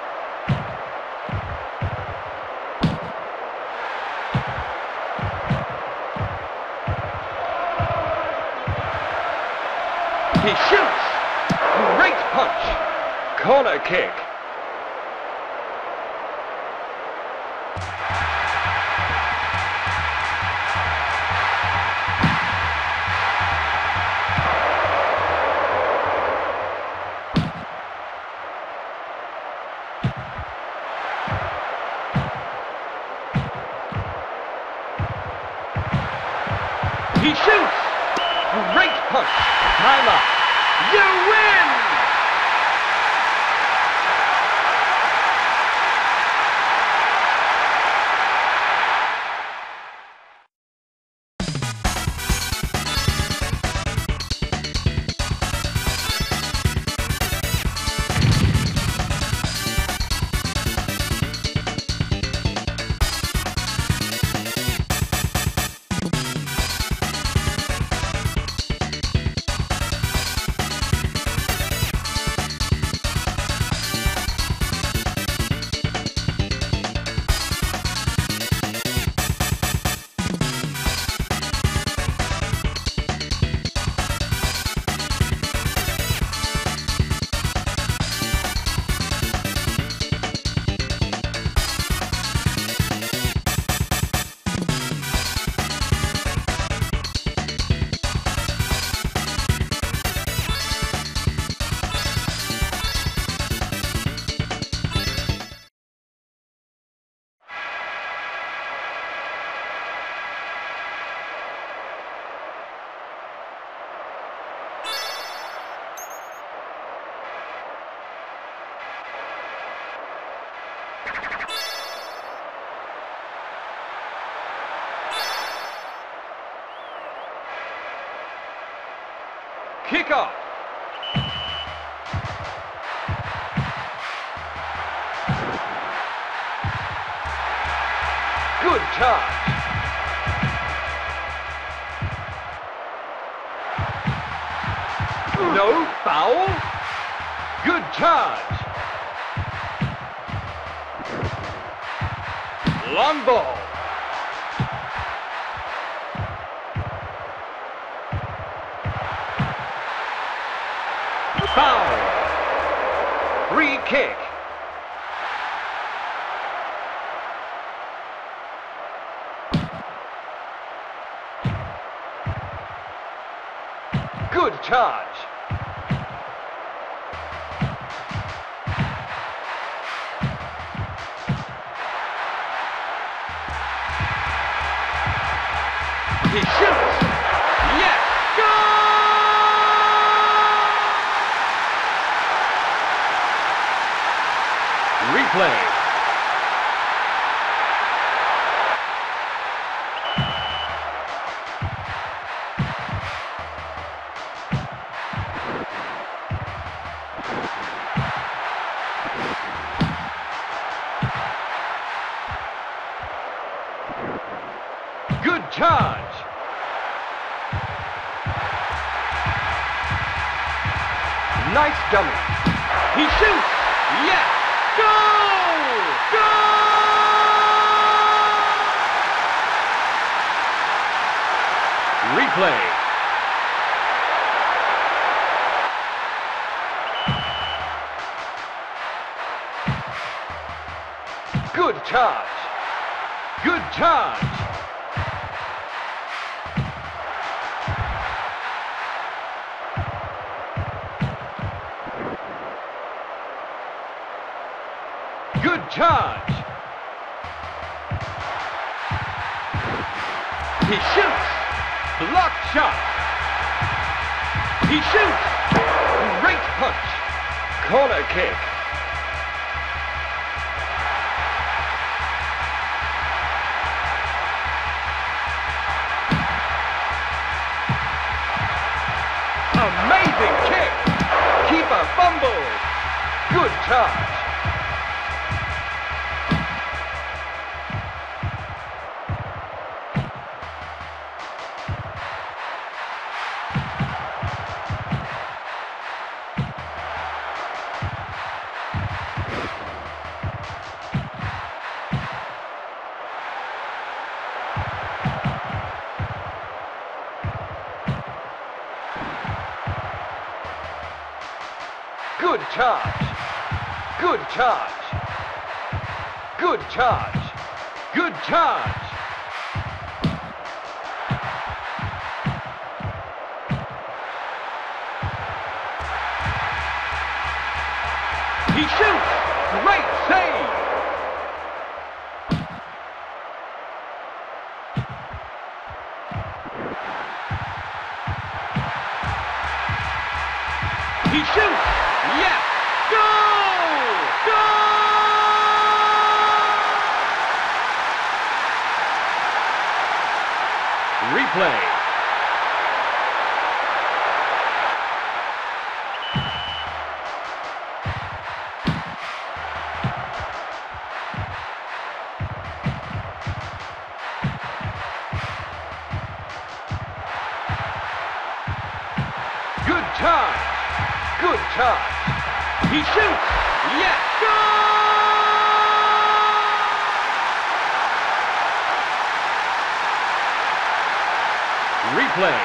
He shoots! Great punch! Corner kick. He shoots! Great punch! Time up! You win! Kick off. Good charge. No foul. Good charge. Long ball. Foul. Free kick. Good charge. He shoots. Yes. Goal! Replay. Good charge. Nice dummy. He shoots. Yes. Goal! Goal! Replay. charge. Good charge. Good charge. He shoots. Block shot. He shoots. Great punch. Corner kick. Amazing kick. Keeper fumbles. Good charge. Good charge. Good charge. Good charge. Good charge. He shoots. Great save. He shoots. Yes! Goal! Goal! Replay. Good charge. Good charge. He shoots. Yes. Goal! Replay.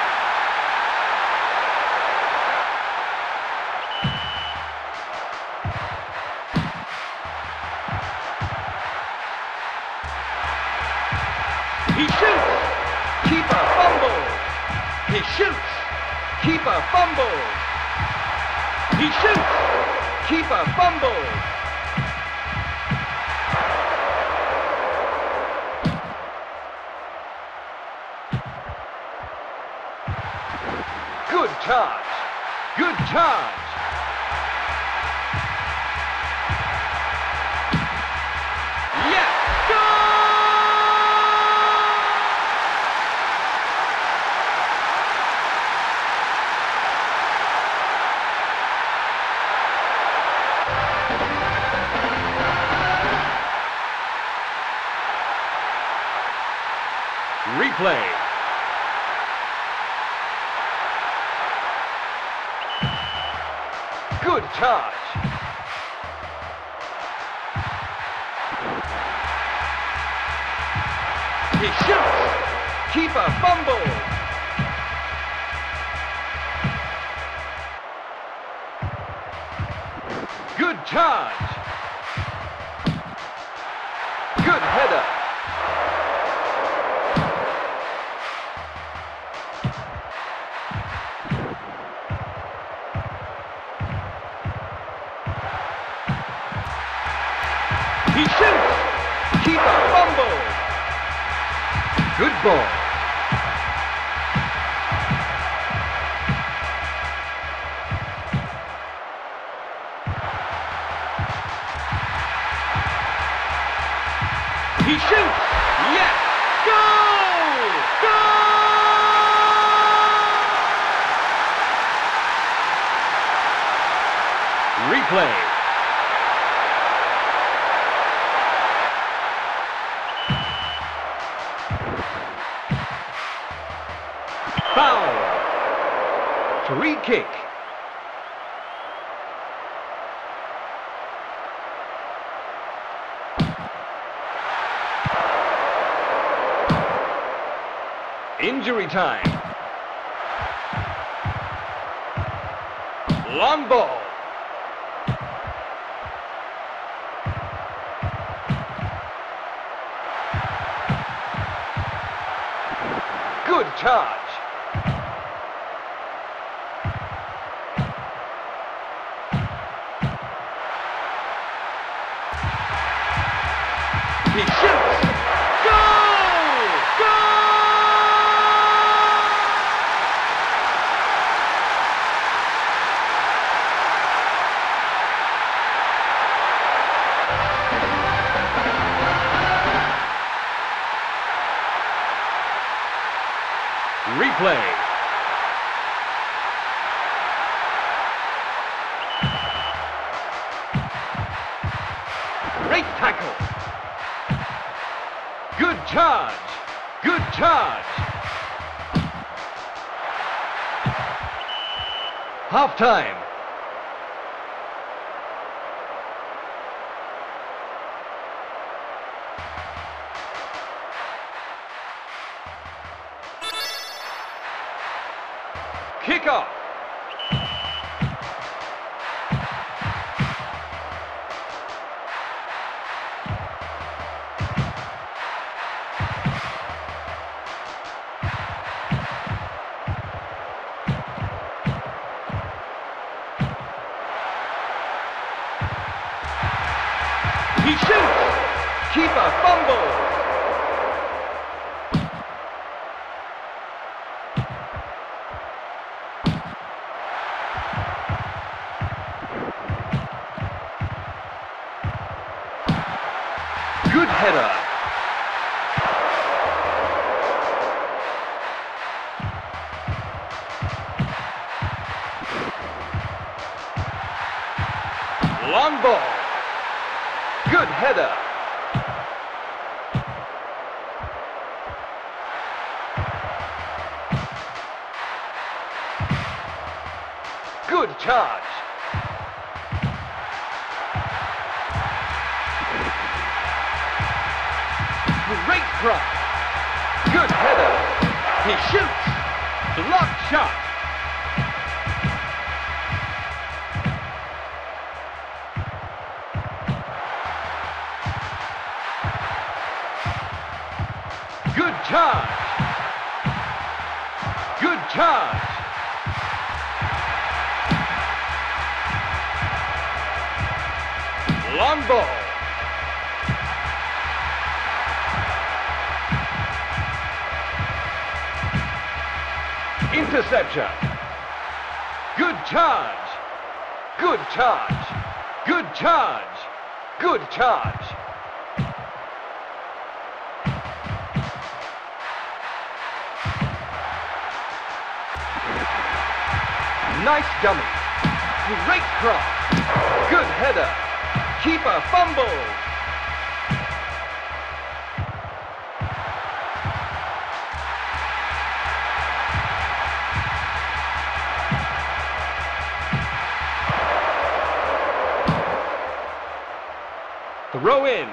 He shoots. Keeper fumbles. He shoots. Keeper fumbles. He shoots. Keeper fumbles. Good charge. Good charge. Yes! Replay. Good charge. He shoots. Keeper fumbles. Good charge. Good header. He shoots. Keeper fumbles. Good ball. He shoots. Yes. Goal! Goal! Replay. Foul. Free kick. Injury time. Long ball. Good charge. He shoots. Goal! Goal! Replay. Great tackle. Good charge. Good charge. Half time. Kick off. He shoots. Keeper fumbles. Good header. Long ball. Good header. Good charge. Great cross. Good header. He shoots. Blocked shot. Good charge. Good charge. Long ball. Interception. Good charge. Good charge. Good charge. Good charge. Nice dummy. Great cross. Good header. Keeper fumbles. Throw in.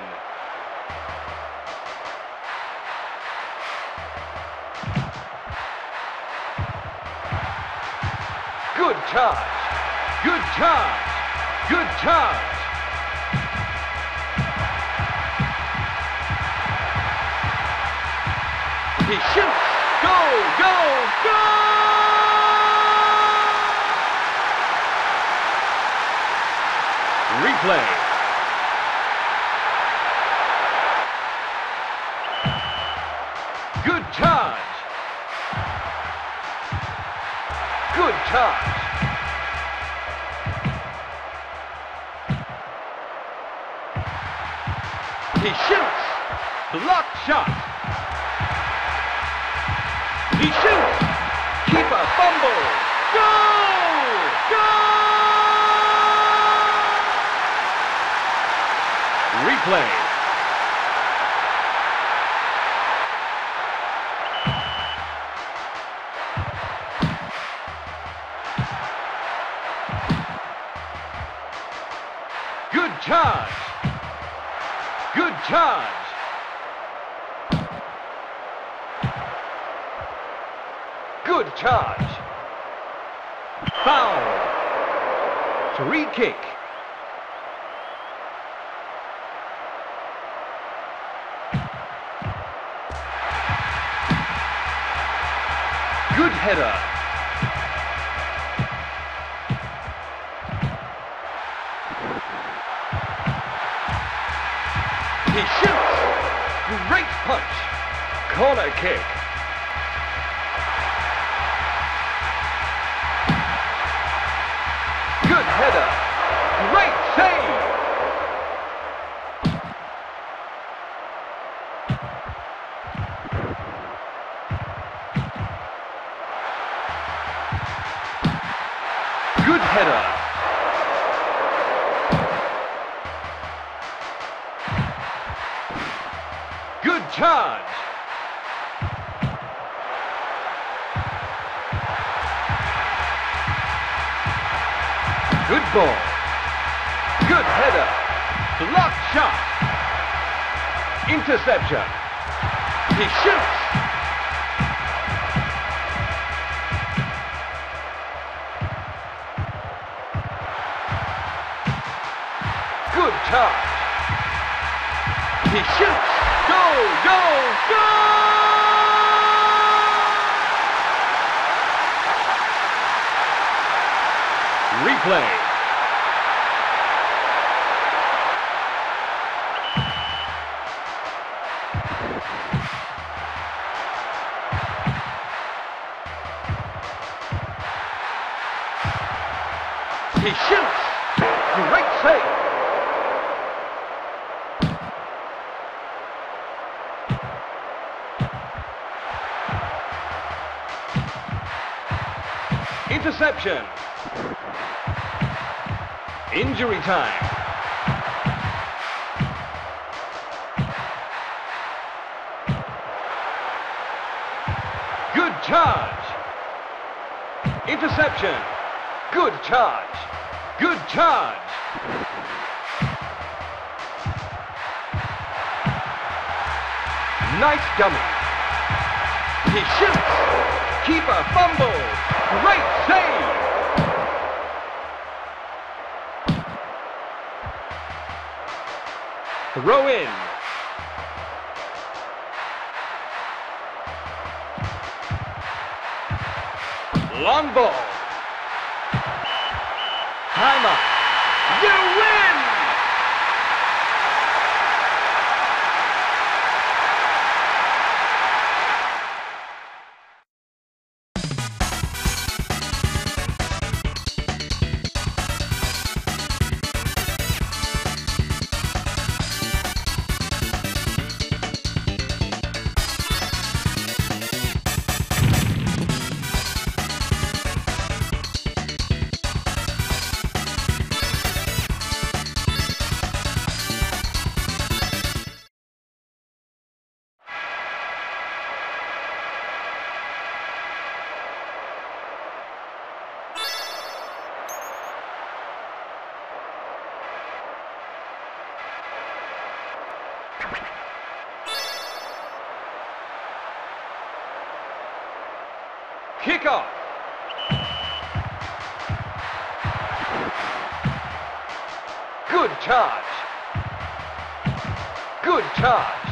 Good charge. Good charge. Good charge. He shoots. Go, go, go! Replay. Good charge. Good charge. He shoots. Blocked shot. He shoots. Keeper fumble. Goal! Goal! Replay. Good charge. Good charge. Good charge. Foul. Free kick. Good header. He shoots. Great punch. Corner kick. Good header. Great save. Good header. Good charge. Good ball. Good header. Blocked shot. Interception. He shoots. Good charge. He shoots. Goal, goal, goal! Replay. He shoots. Great save. Interception. Injury time. Good charge. Interception. Good charge. Good charge. Nice dummy. He shoots. Keeper fumbles. Great save. Throw in. Long ball. Time up. You win! Kickoff. Good charge. Good charge.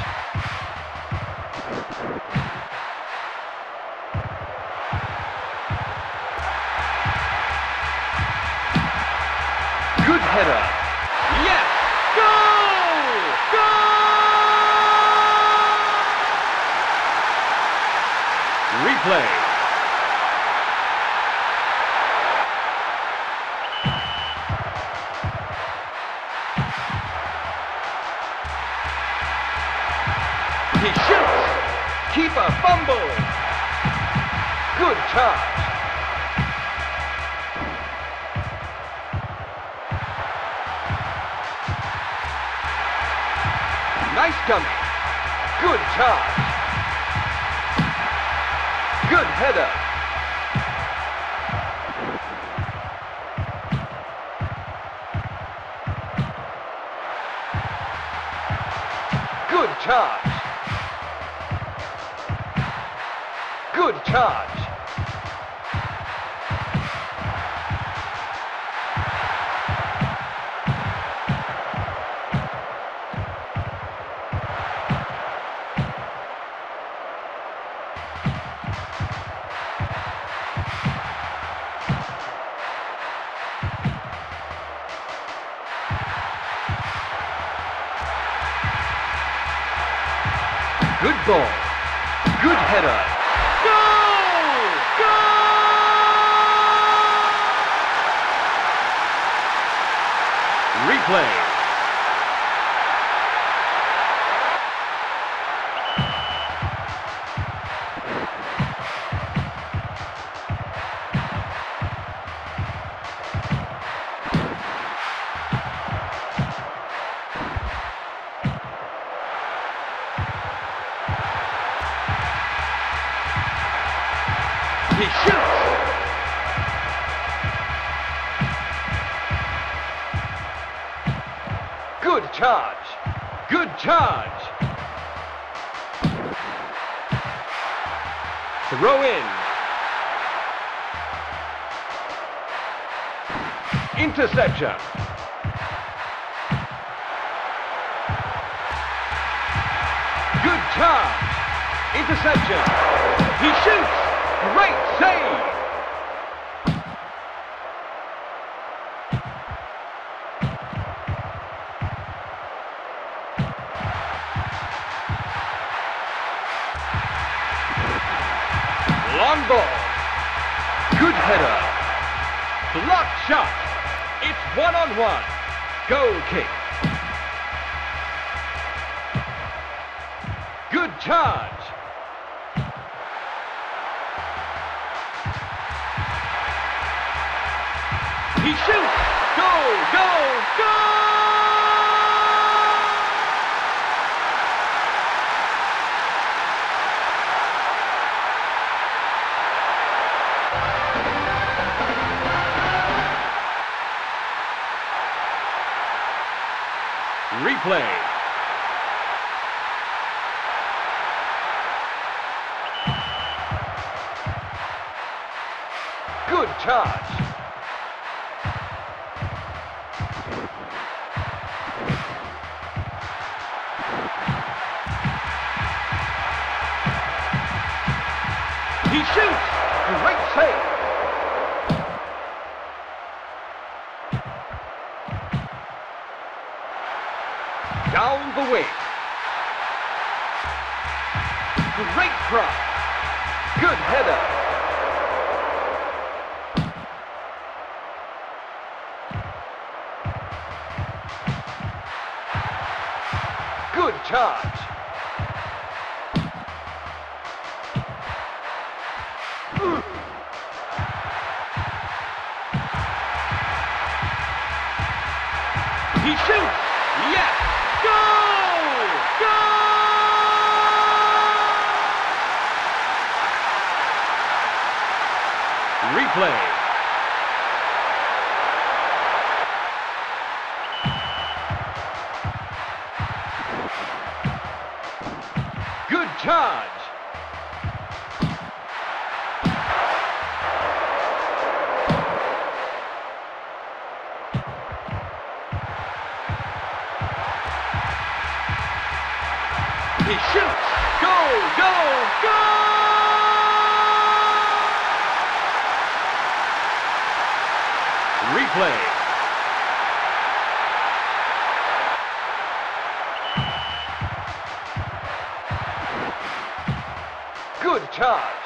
Good header. Yes! Goal! Goal! Replay. He shoots. Keeper fumbles. Good charge. Nice dummy. Good charge. Good header. Good charge. Good charge. ball. Good header. Goal! Goal! Replay. He shoots! Good charge! Good charge! Throw in! Interception! Good charge! Interception! He shoots! Great save! Long ball. Good header. Block shot. It's one on one. Goal kick. Good charge. He shoots! Goal! Goal! Goal! Replay. Good charge. He shoots! Great save! Down the wing. Great cross. Good header. Good charge. He shoots! Yes! Goal! Goal! Replay. Good charge. He shoots! Goal! Goal! Goal! Replay. Good charge.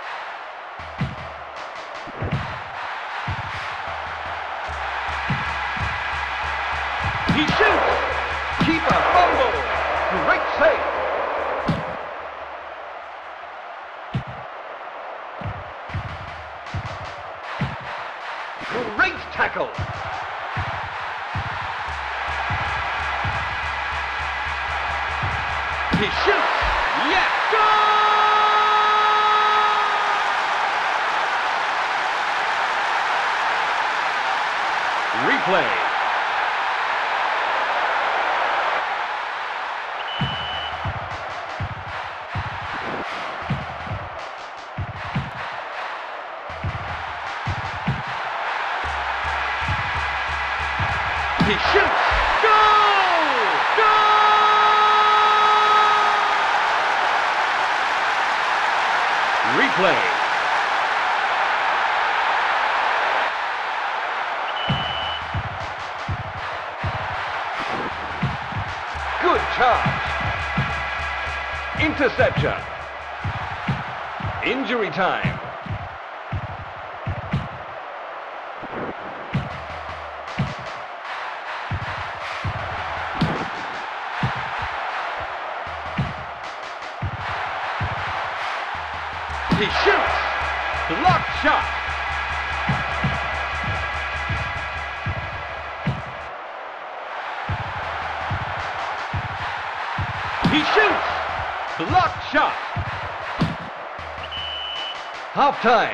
He shoots! Keeper fumble! Great save! Great tackle! He shoots! Yes! Goal! Replay. He shoots! Goal! Goal! Replay. Good charge. Interception. Injury time. He shoots. Blocked shot. He shoots. Blocked shot. Half time.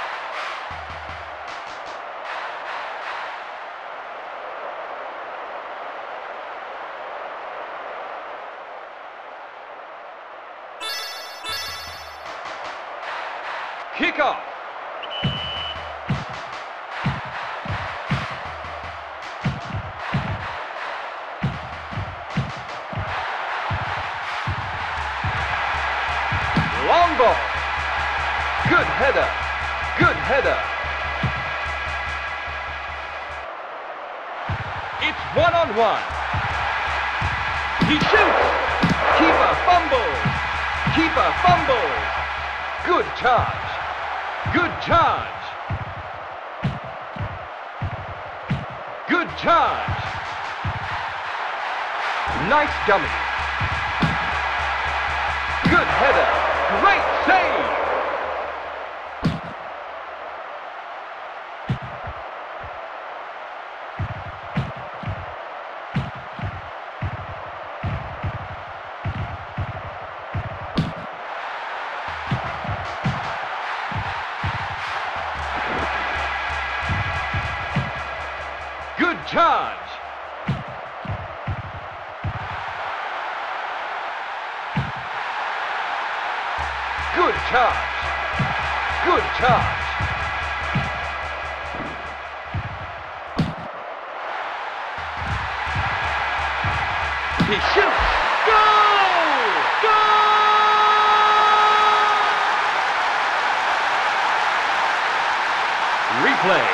Kickoff. Long ball. Good header. Good header. It's one on one. He shoots. Keeper fumbles. Keeper fumbles. Good charge. Good charge. Good charge. Nice dummy. Good header. Great save. Good charge. Good charge. Good charge. He shoots. Goal! Goal! Replay.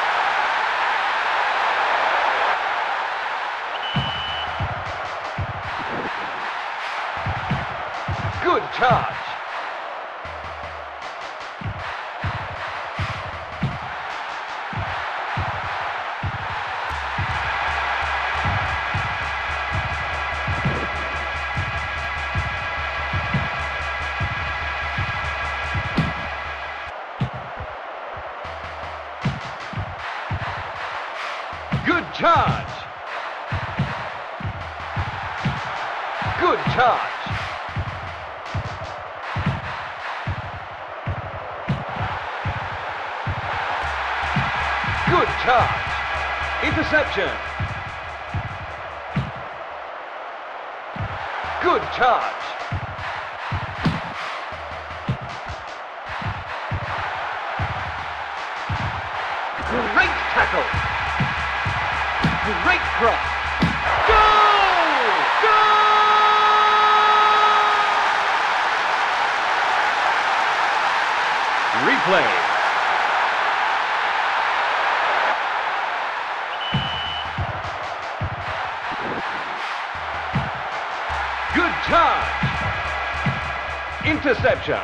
Good charge. Good charge. Good charge. Good charge. Interception. Good charge. Great tackle. Great cross. Goal! Goal! Replay. Good charge. Interception.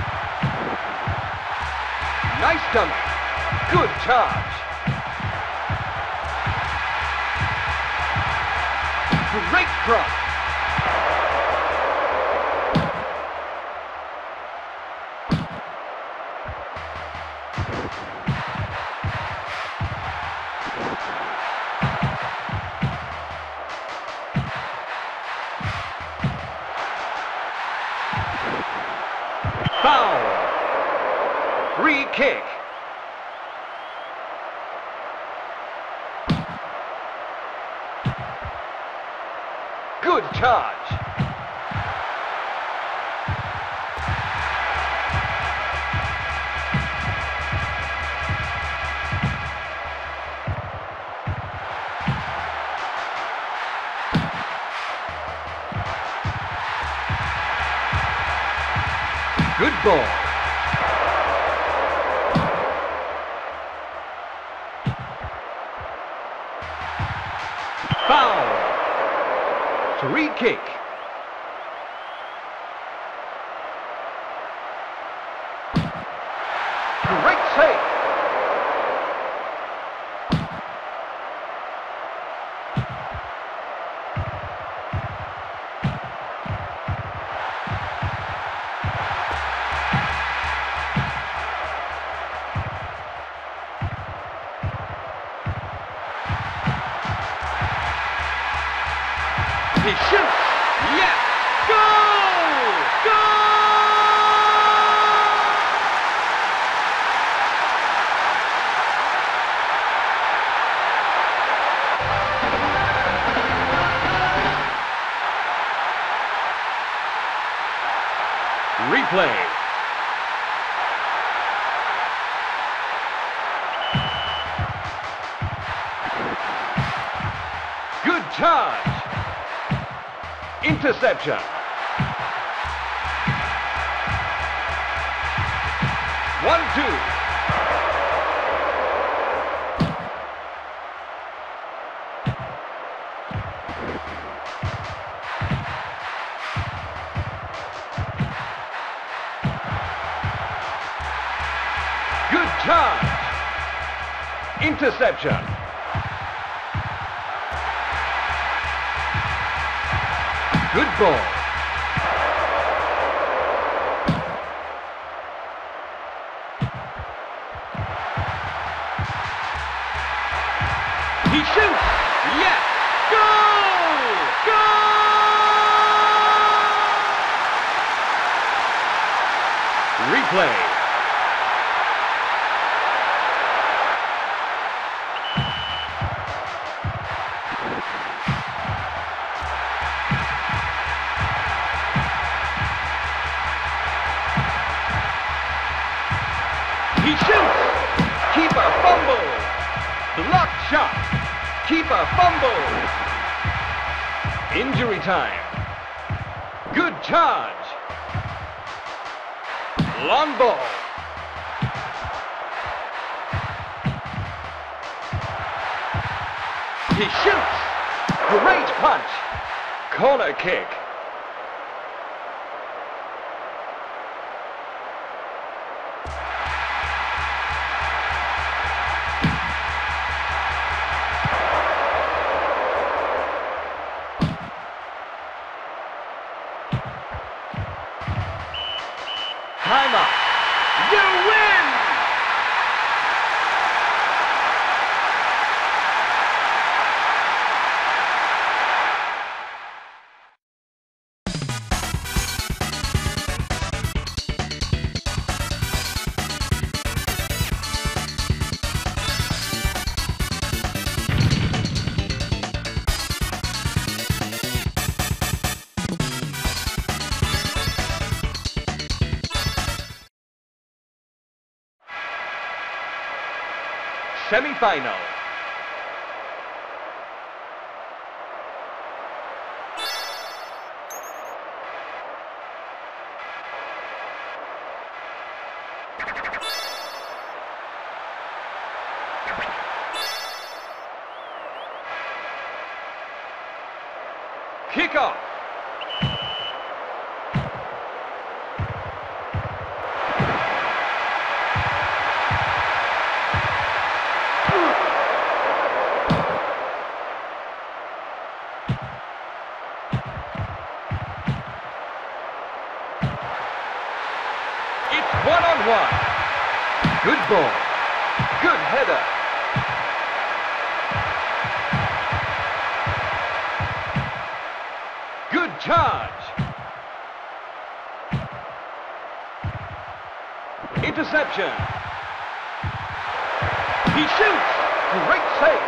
Nice dummy. Good charge. Great cross. Foul. Free kick. Good charge. Good ball. Foul. Free kick. save. He shoots. Yes. Goal! Goal! Replay. Good charge. Interception. One, two. Good charge. Interception. Good ball. He shoots. Yes. Goal! Goal! Replay. He shoots. Keeper fumble. Blocked shot. Keeper fumble. Injury time. Good charge. Long ball. He shoots. Great punch. Corner kick. Time up. You win! Semi-final. Kickoff. One on one. Good ball. Good header. Good charge. Interception. He shoots. Great save.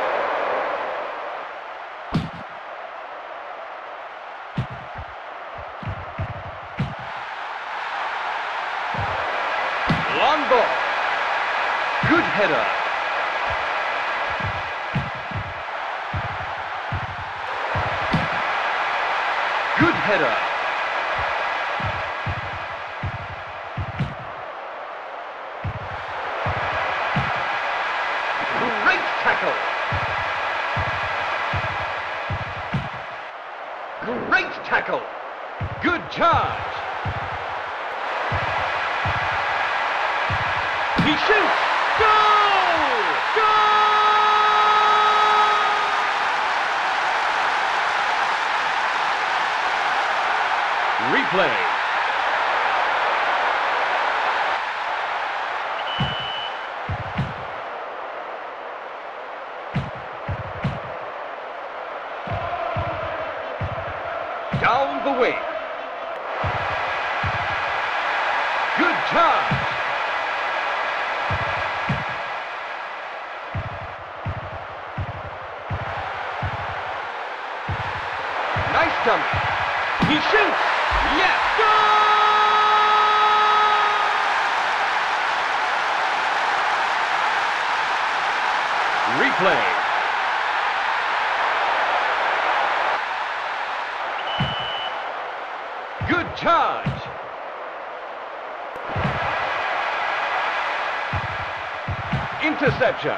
Long ball. Good header. Good header. Great tackle. Great tackle. Good charge. He shoots. Replay. Down the wing. Good charge. Nice dummy. He shoots. Yes. Goal! Replay. Good charge. Interception.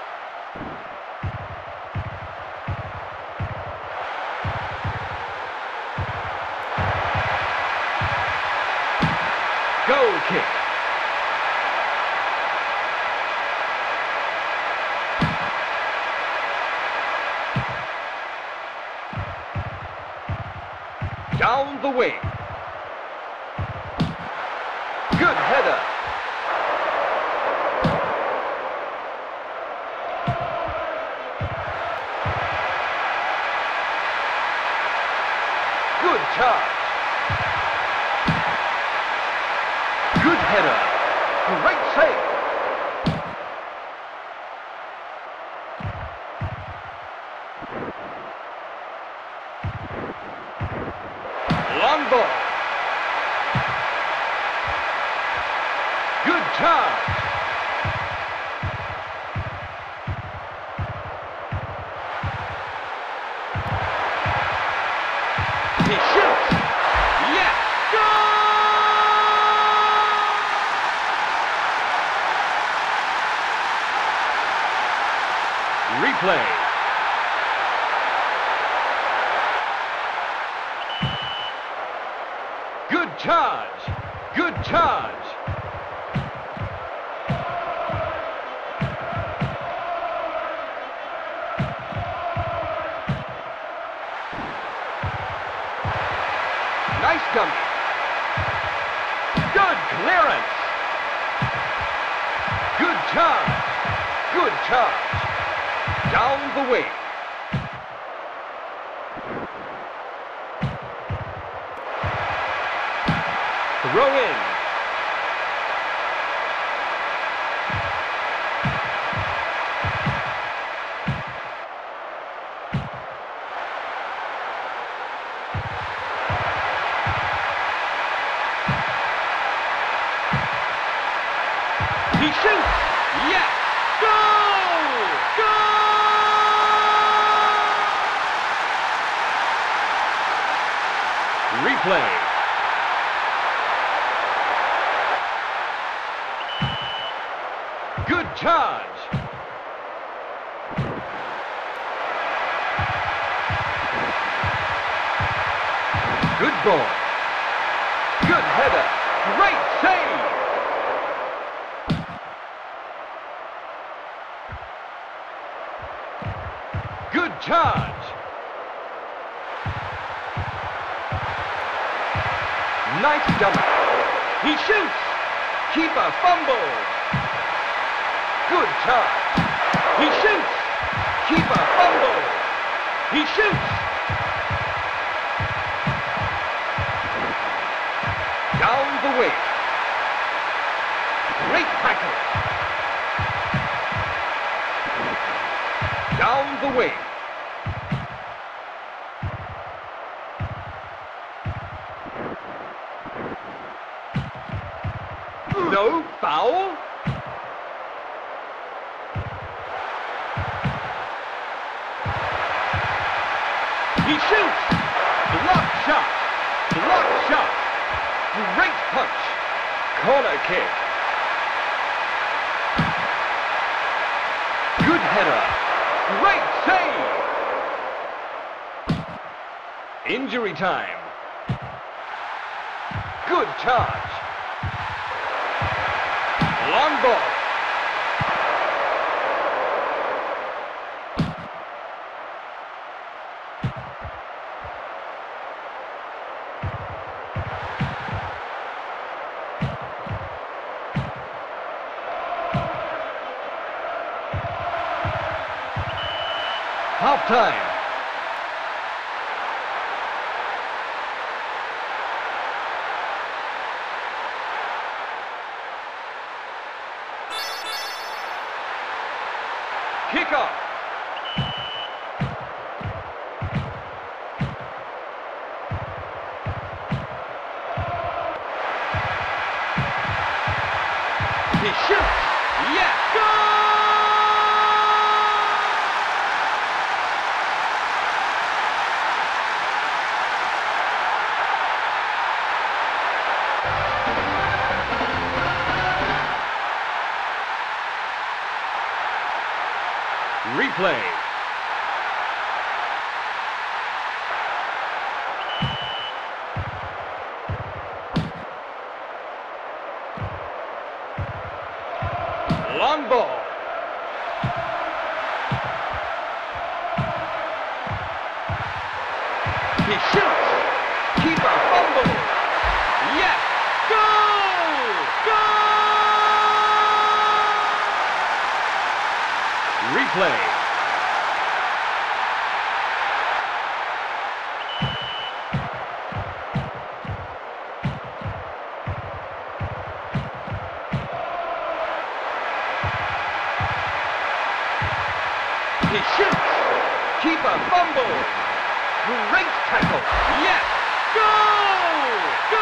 Goal kick. Down the wing. Good header. Good charge. Good header. Great save. Long ball. Good charge. He shoots. Yes. Goal! Replay. Good charge. Good charge. Nice dummy. Good clearance. Good charge. Good charge. Down the wing. Throw in. He shoots. Yes. Goal! Goal! Replay. Good charge. Good ball. Good header. Great save. Good charge. Nice dummy. He shoots. Keeper fumbles. Good charge. He shoots. Keeper fumbles. He shoots. Down the wing. Great tackle. Down the wing. No foul. He shoots! Block shot! Block shot! Great punch! Corner kick! Good header! Great save! Injury time! Good charge! Long ball! Half time. Kickoff. He shoots. Yes. Goal! Replay. Long ball. He shoots. Keeper fumble. Yes. Goal! Goal! Replay. He shoots. Keeper fumble. Great tackle. Yes. Goal!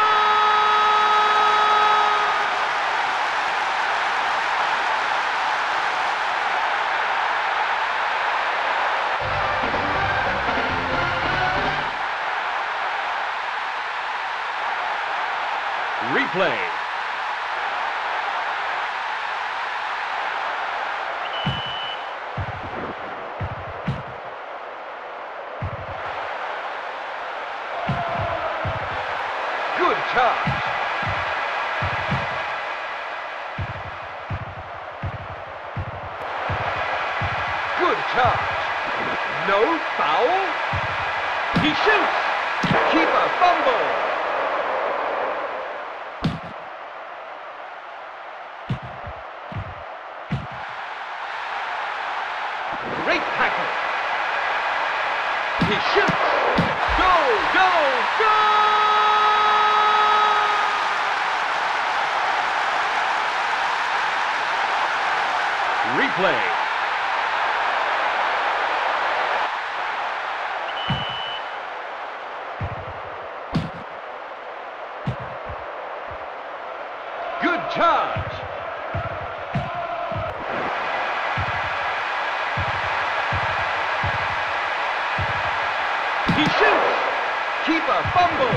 Goal! Replay. Good charge. Good charge. No foul. He shoots. Keeper fumble. Great tackle. He shoots. Go, go, go! Replay. Good charge. He shoots. Keeper fumble.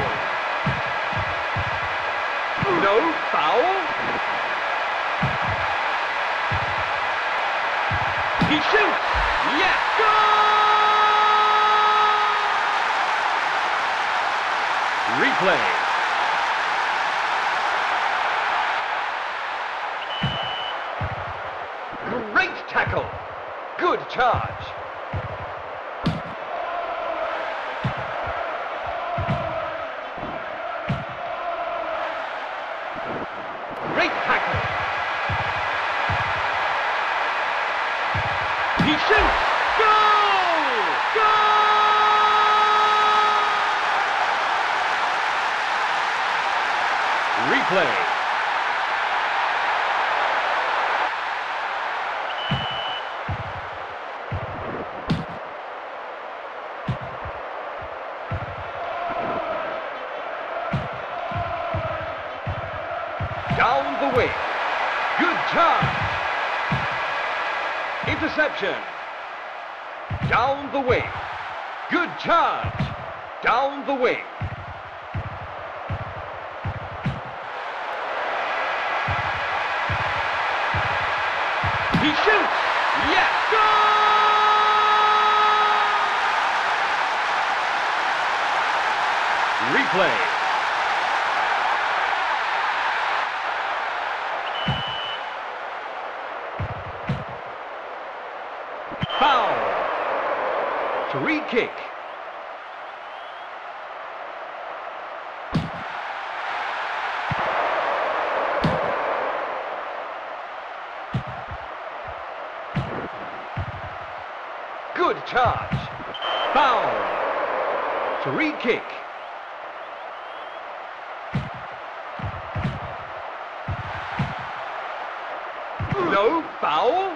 No foul. He shoots! Yes! Goal! Replay. Great tackle. Good charge. Great tackle. He shoots! Goal! Goal! Replay. Down the wing. Good charge. Interception. Down the wing. Good charge. Down the wing. He shoots. Yes. Goal! Replay. Foul. Free kick. Good charge. Foul. Free kick. No foul.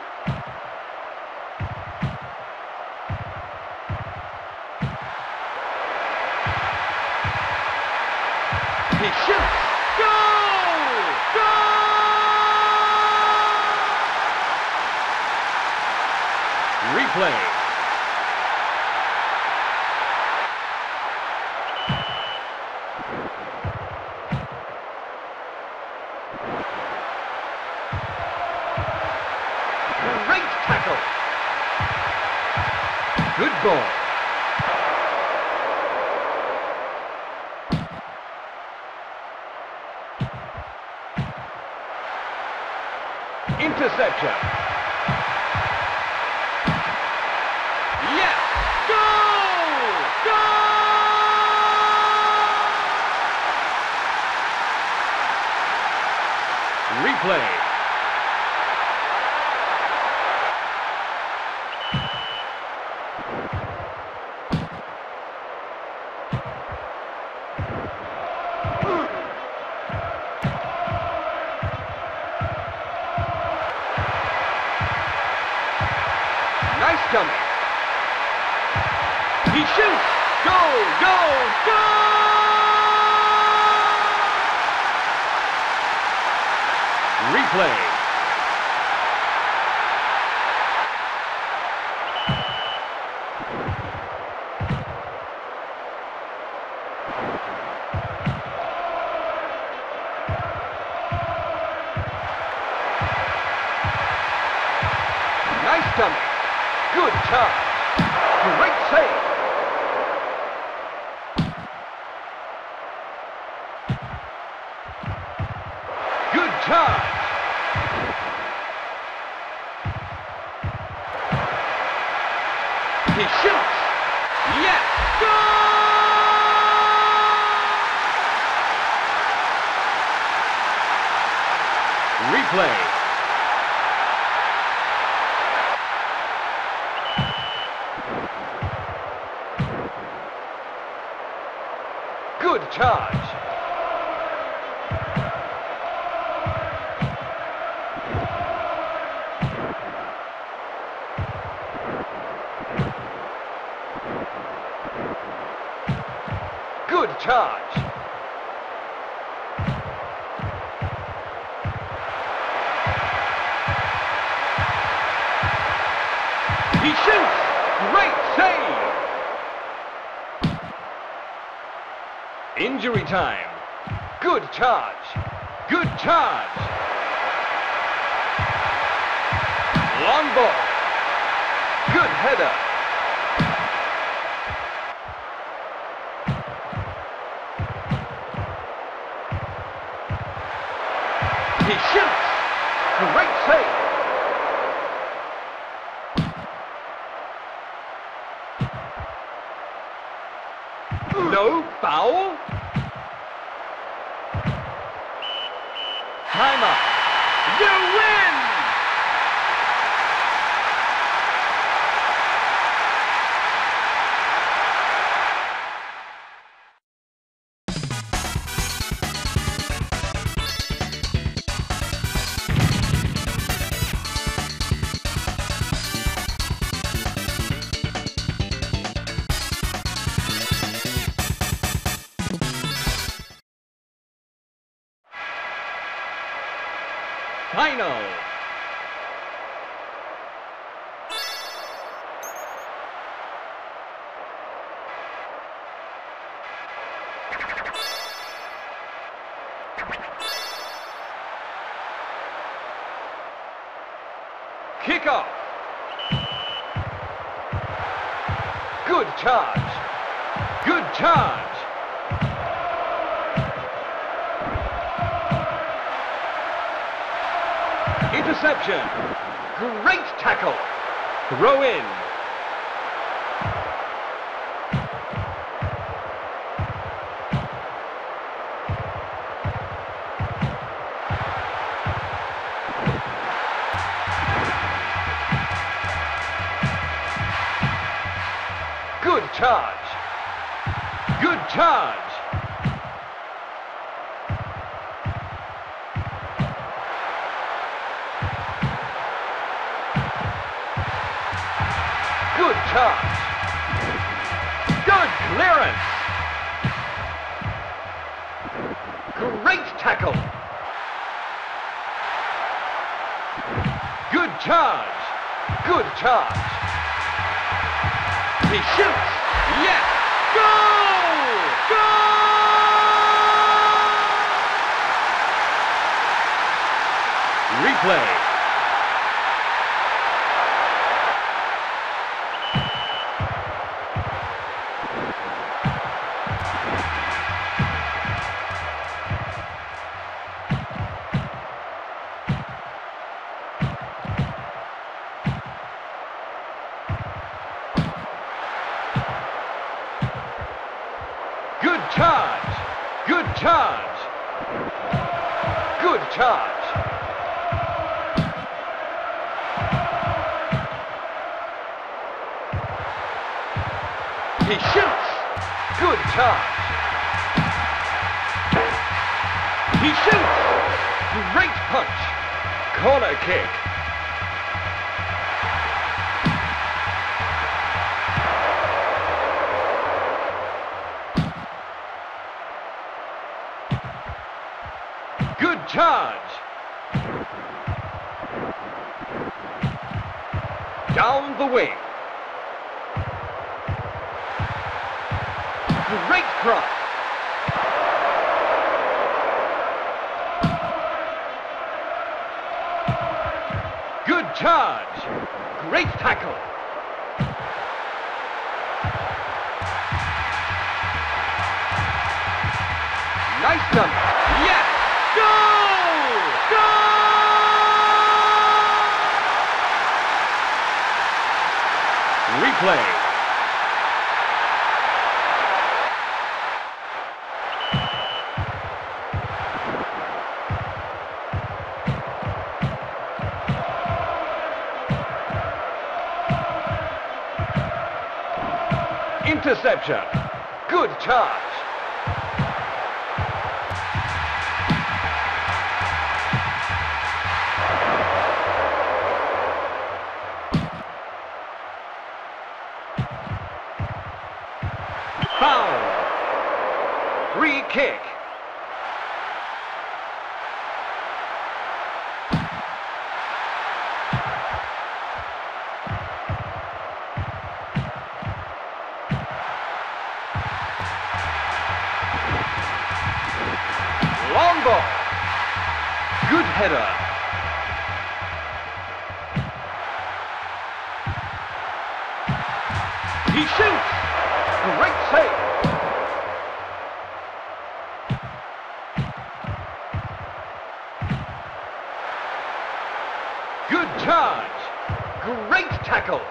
He shoots. Goal! Goal! Replay. Great tackle. Good ball. Interception. Yes! Goal! Goal! Replay. Nice dummy. He shoots. Goal, goal, goal! Replay. Nice dummy. Good charge. Great save. Good charge. He shoots. Yes. Goal! Replay. Good charge. Good charge. He shoots. Great save. Injury time. Good charge. Good charge. Long ball. Good header. He shoots. Great save. No foul. Time up. You win! Final. Kickoff. Good charge. Good charge. Interception. Great tackle. Throw in. charge. Good charge. Good charge. Good clearance. Great tackle. Good charge. Good charge. He shoots. Yes. Goal! Goal! Replay. Good charge. Good charge. Good charge. He shoots. Good charge. He shoots. Great punch. Corner kick. Good charge. Down the wing. Great cross. Good charge. Great tackle. Nice number. Yes. Goal! Goal! Replay. Interception. Good charge. Foul. Free kick. Long ball. Good header. He shoots. Great save. Good charge. Great tackle.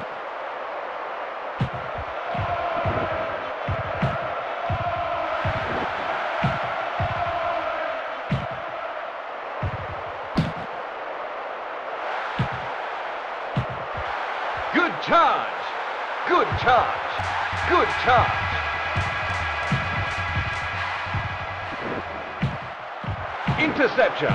Good charge. Good charge. Good charge. Interception.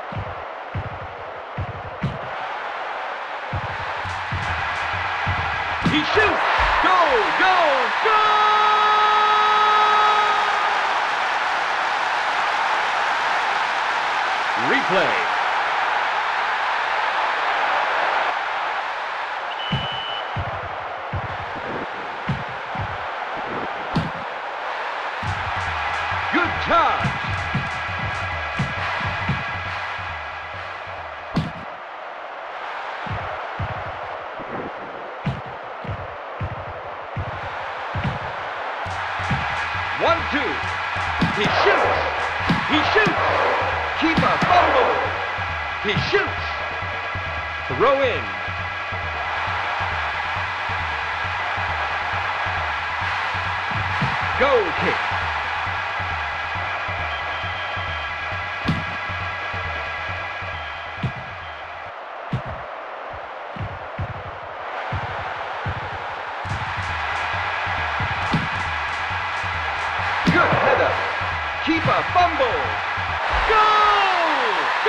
He shoots. Goal, goal, goal! Replay. Good charge. One, two. He shoots. He shoots. Keeper fumble. He shoots. Throw in. Goal kick. Keeper fumbles. Goal!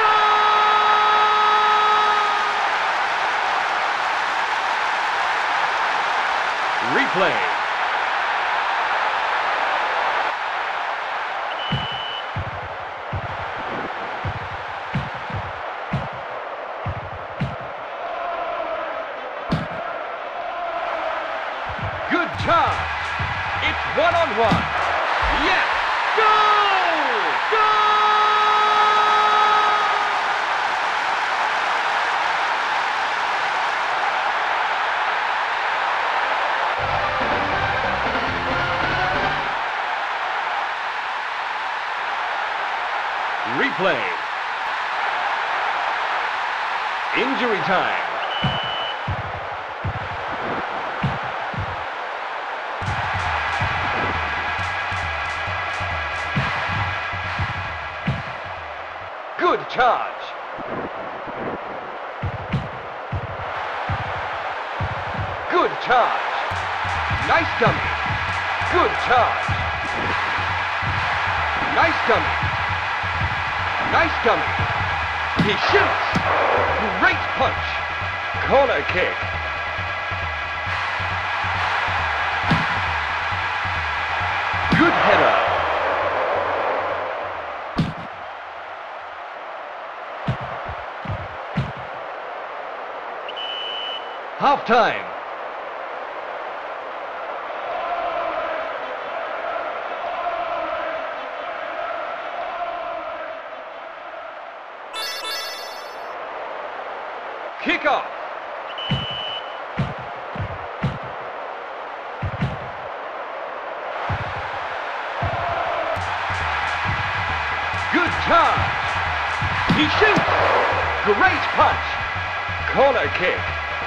Goal! Replay. Good charge. It's one on one. Yes! Goal! Goal! Replay. Injury time. Good charge. Good charge. Nice dummy. Good charge. Nice dummy. Nice dummy. He shoots. Great punch. Corner kick. Good header. Half time. Kick off. Good charge. He shoots. Great punch. Corner kick.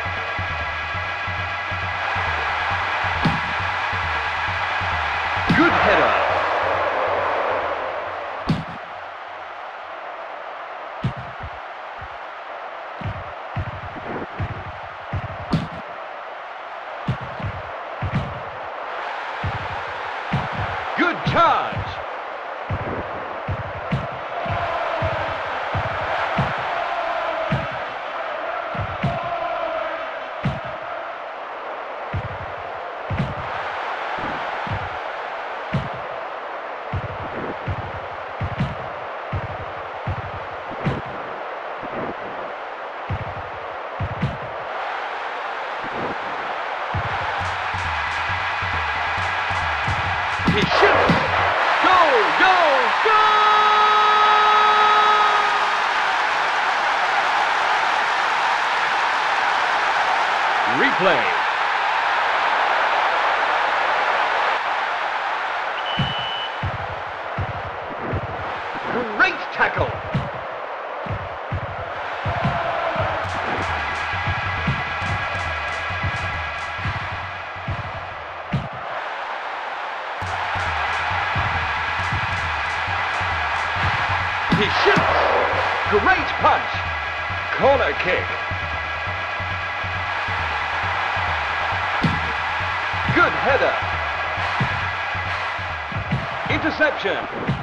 Good header. Good charge. He shoots. Go, go, go! Replay. Great tackle. He shoots. Great punch. Corner kick. Good header. Interception.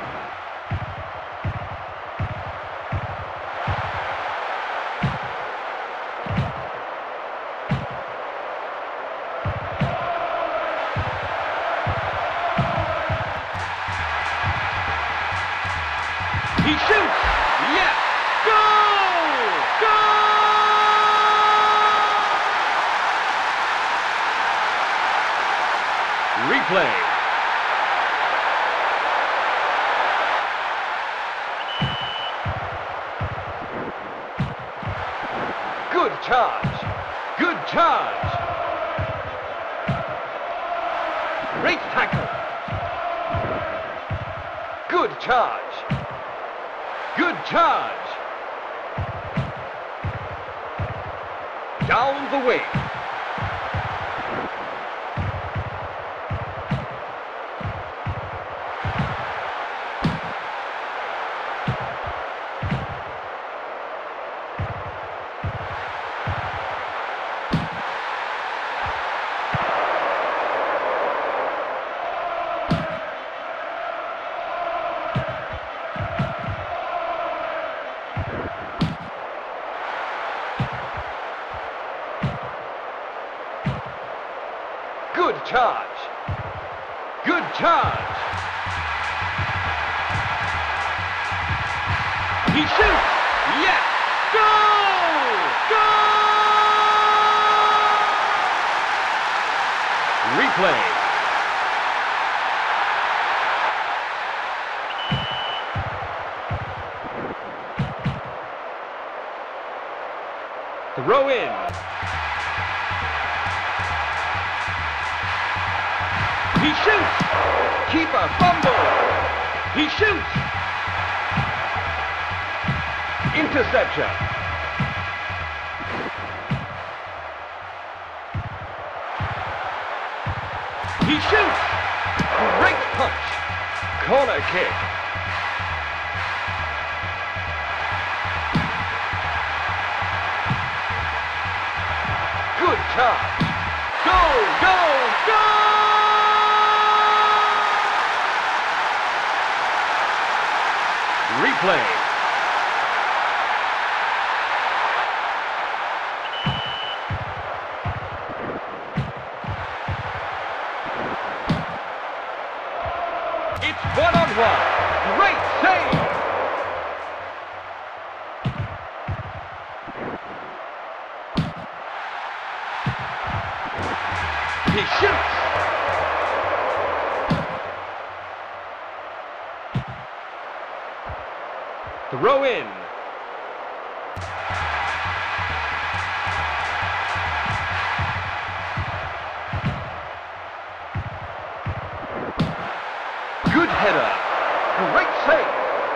He shoots! Yes! Goal! Goal! Replay. Good charge. Good charge. Great tackle. Good charge. Good charge. Down the wing. charge. Good charge. He shoots. Yes. Goal! Goal! Replay. Throw in. He shoots. Keeper fumble. He shoots. Interception. He shoots. Great punch. Corner kick. Good charge. Go, go, go! Replay. It's one on one. Great save. He shoots. Throw in. Good header. Great save.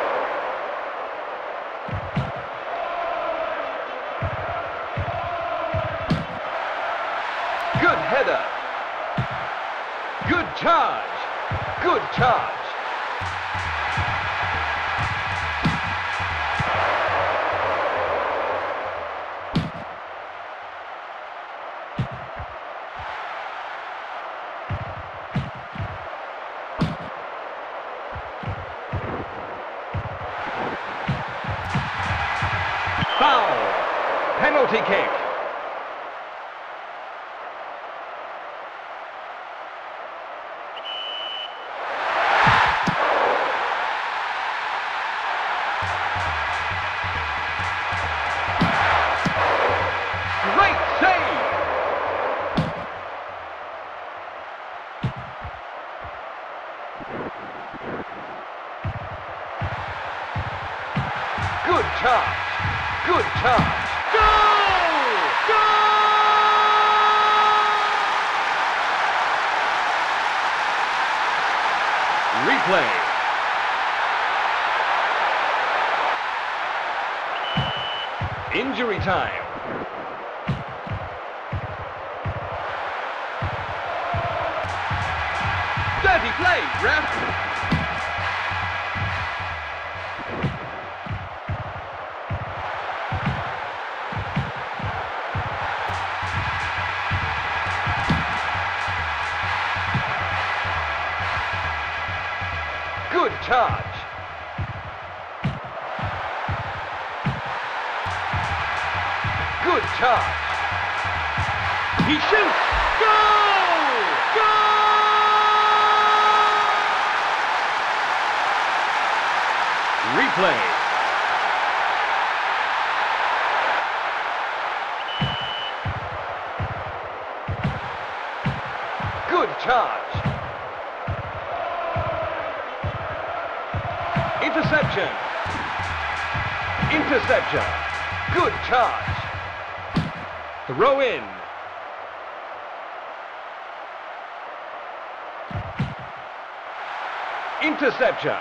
Good header. Good charge. Good charge. Foul. Penalty kick. Great save. Good charge. Good charge. Goal! Goal! Replay. Injury time. Dirty play, ref. Good charge. Good charge. He shoots. Goal! Goal! Replay. Good charge. Interception. Interception. Good charge. Throw in. Interception.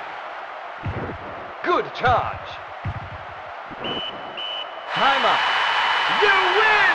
Good charge. Time up. You win!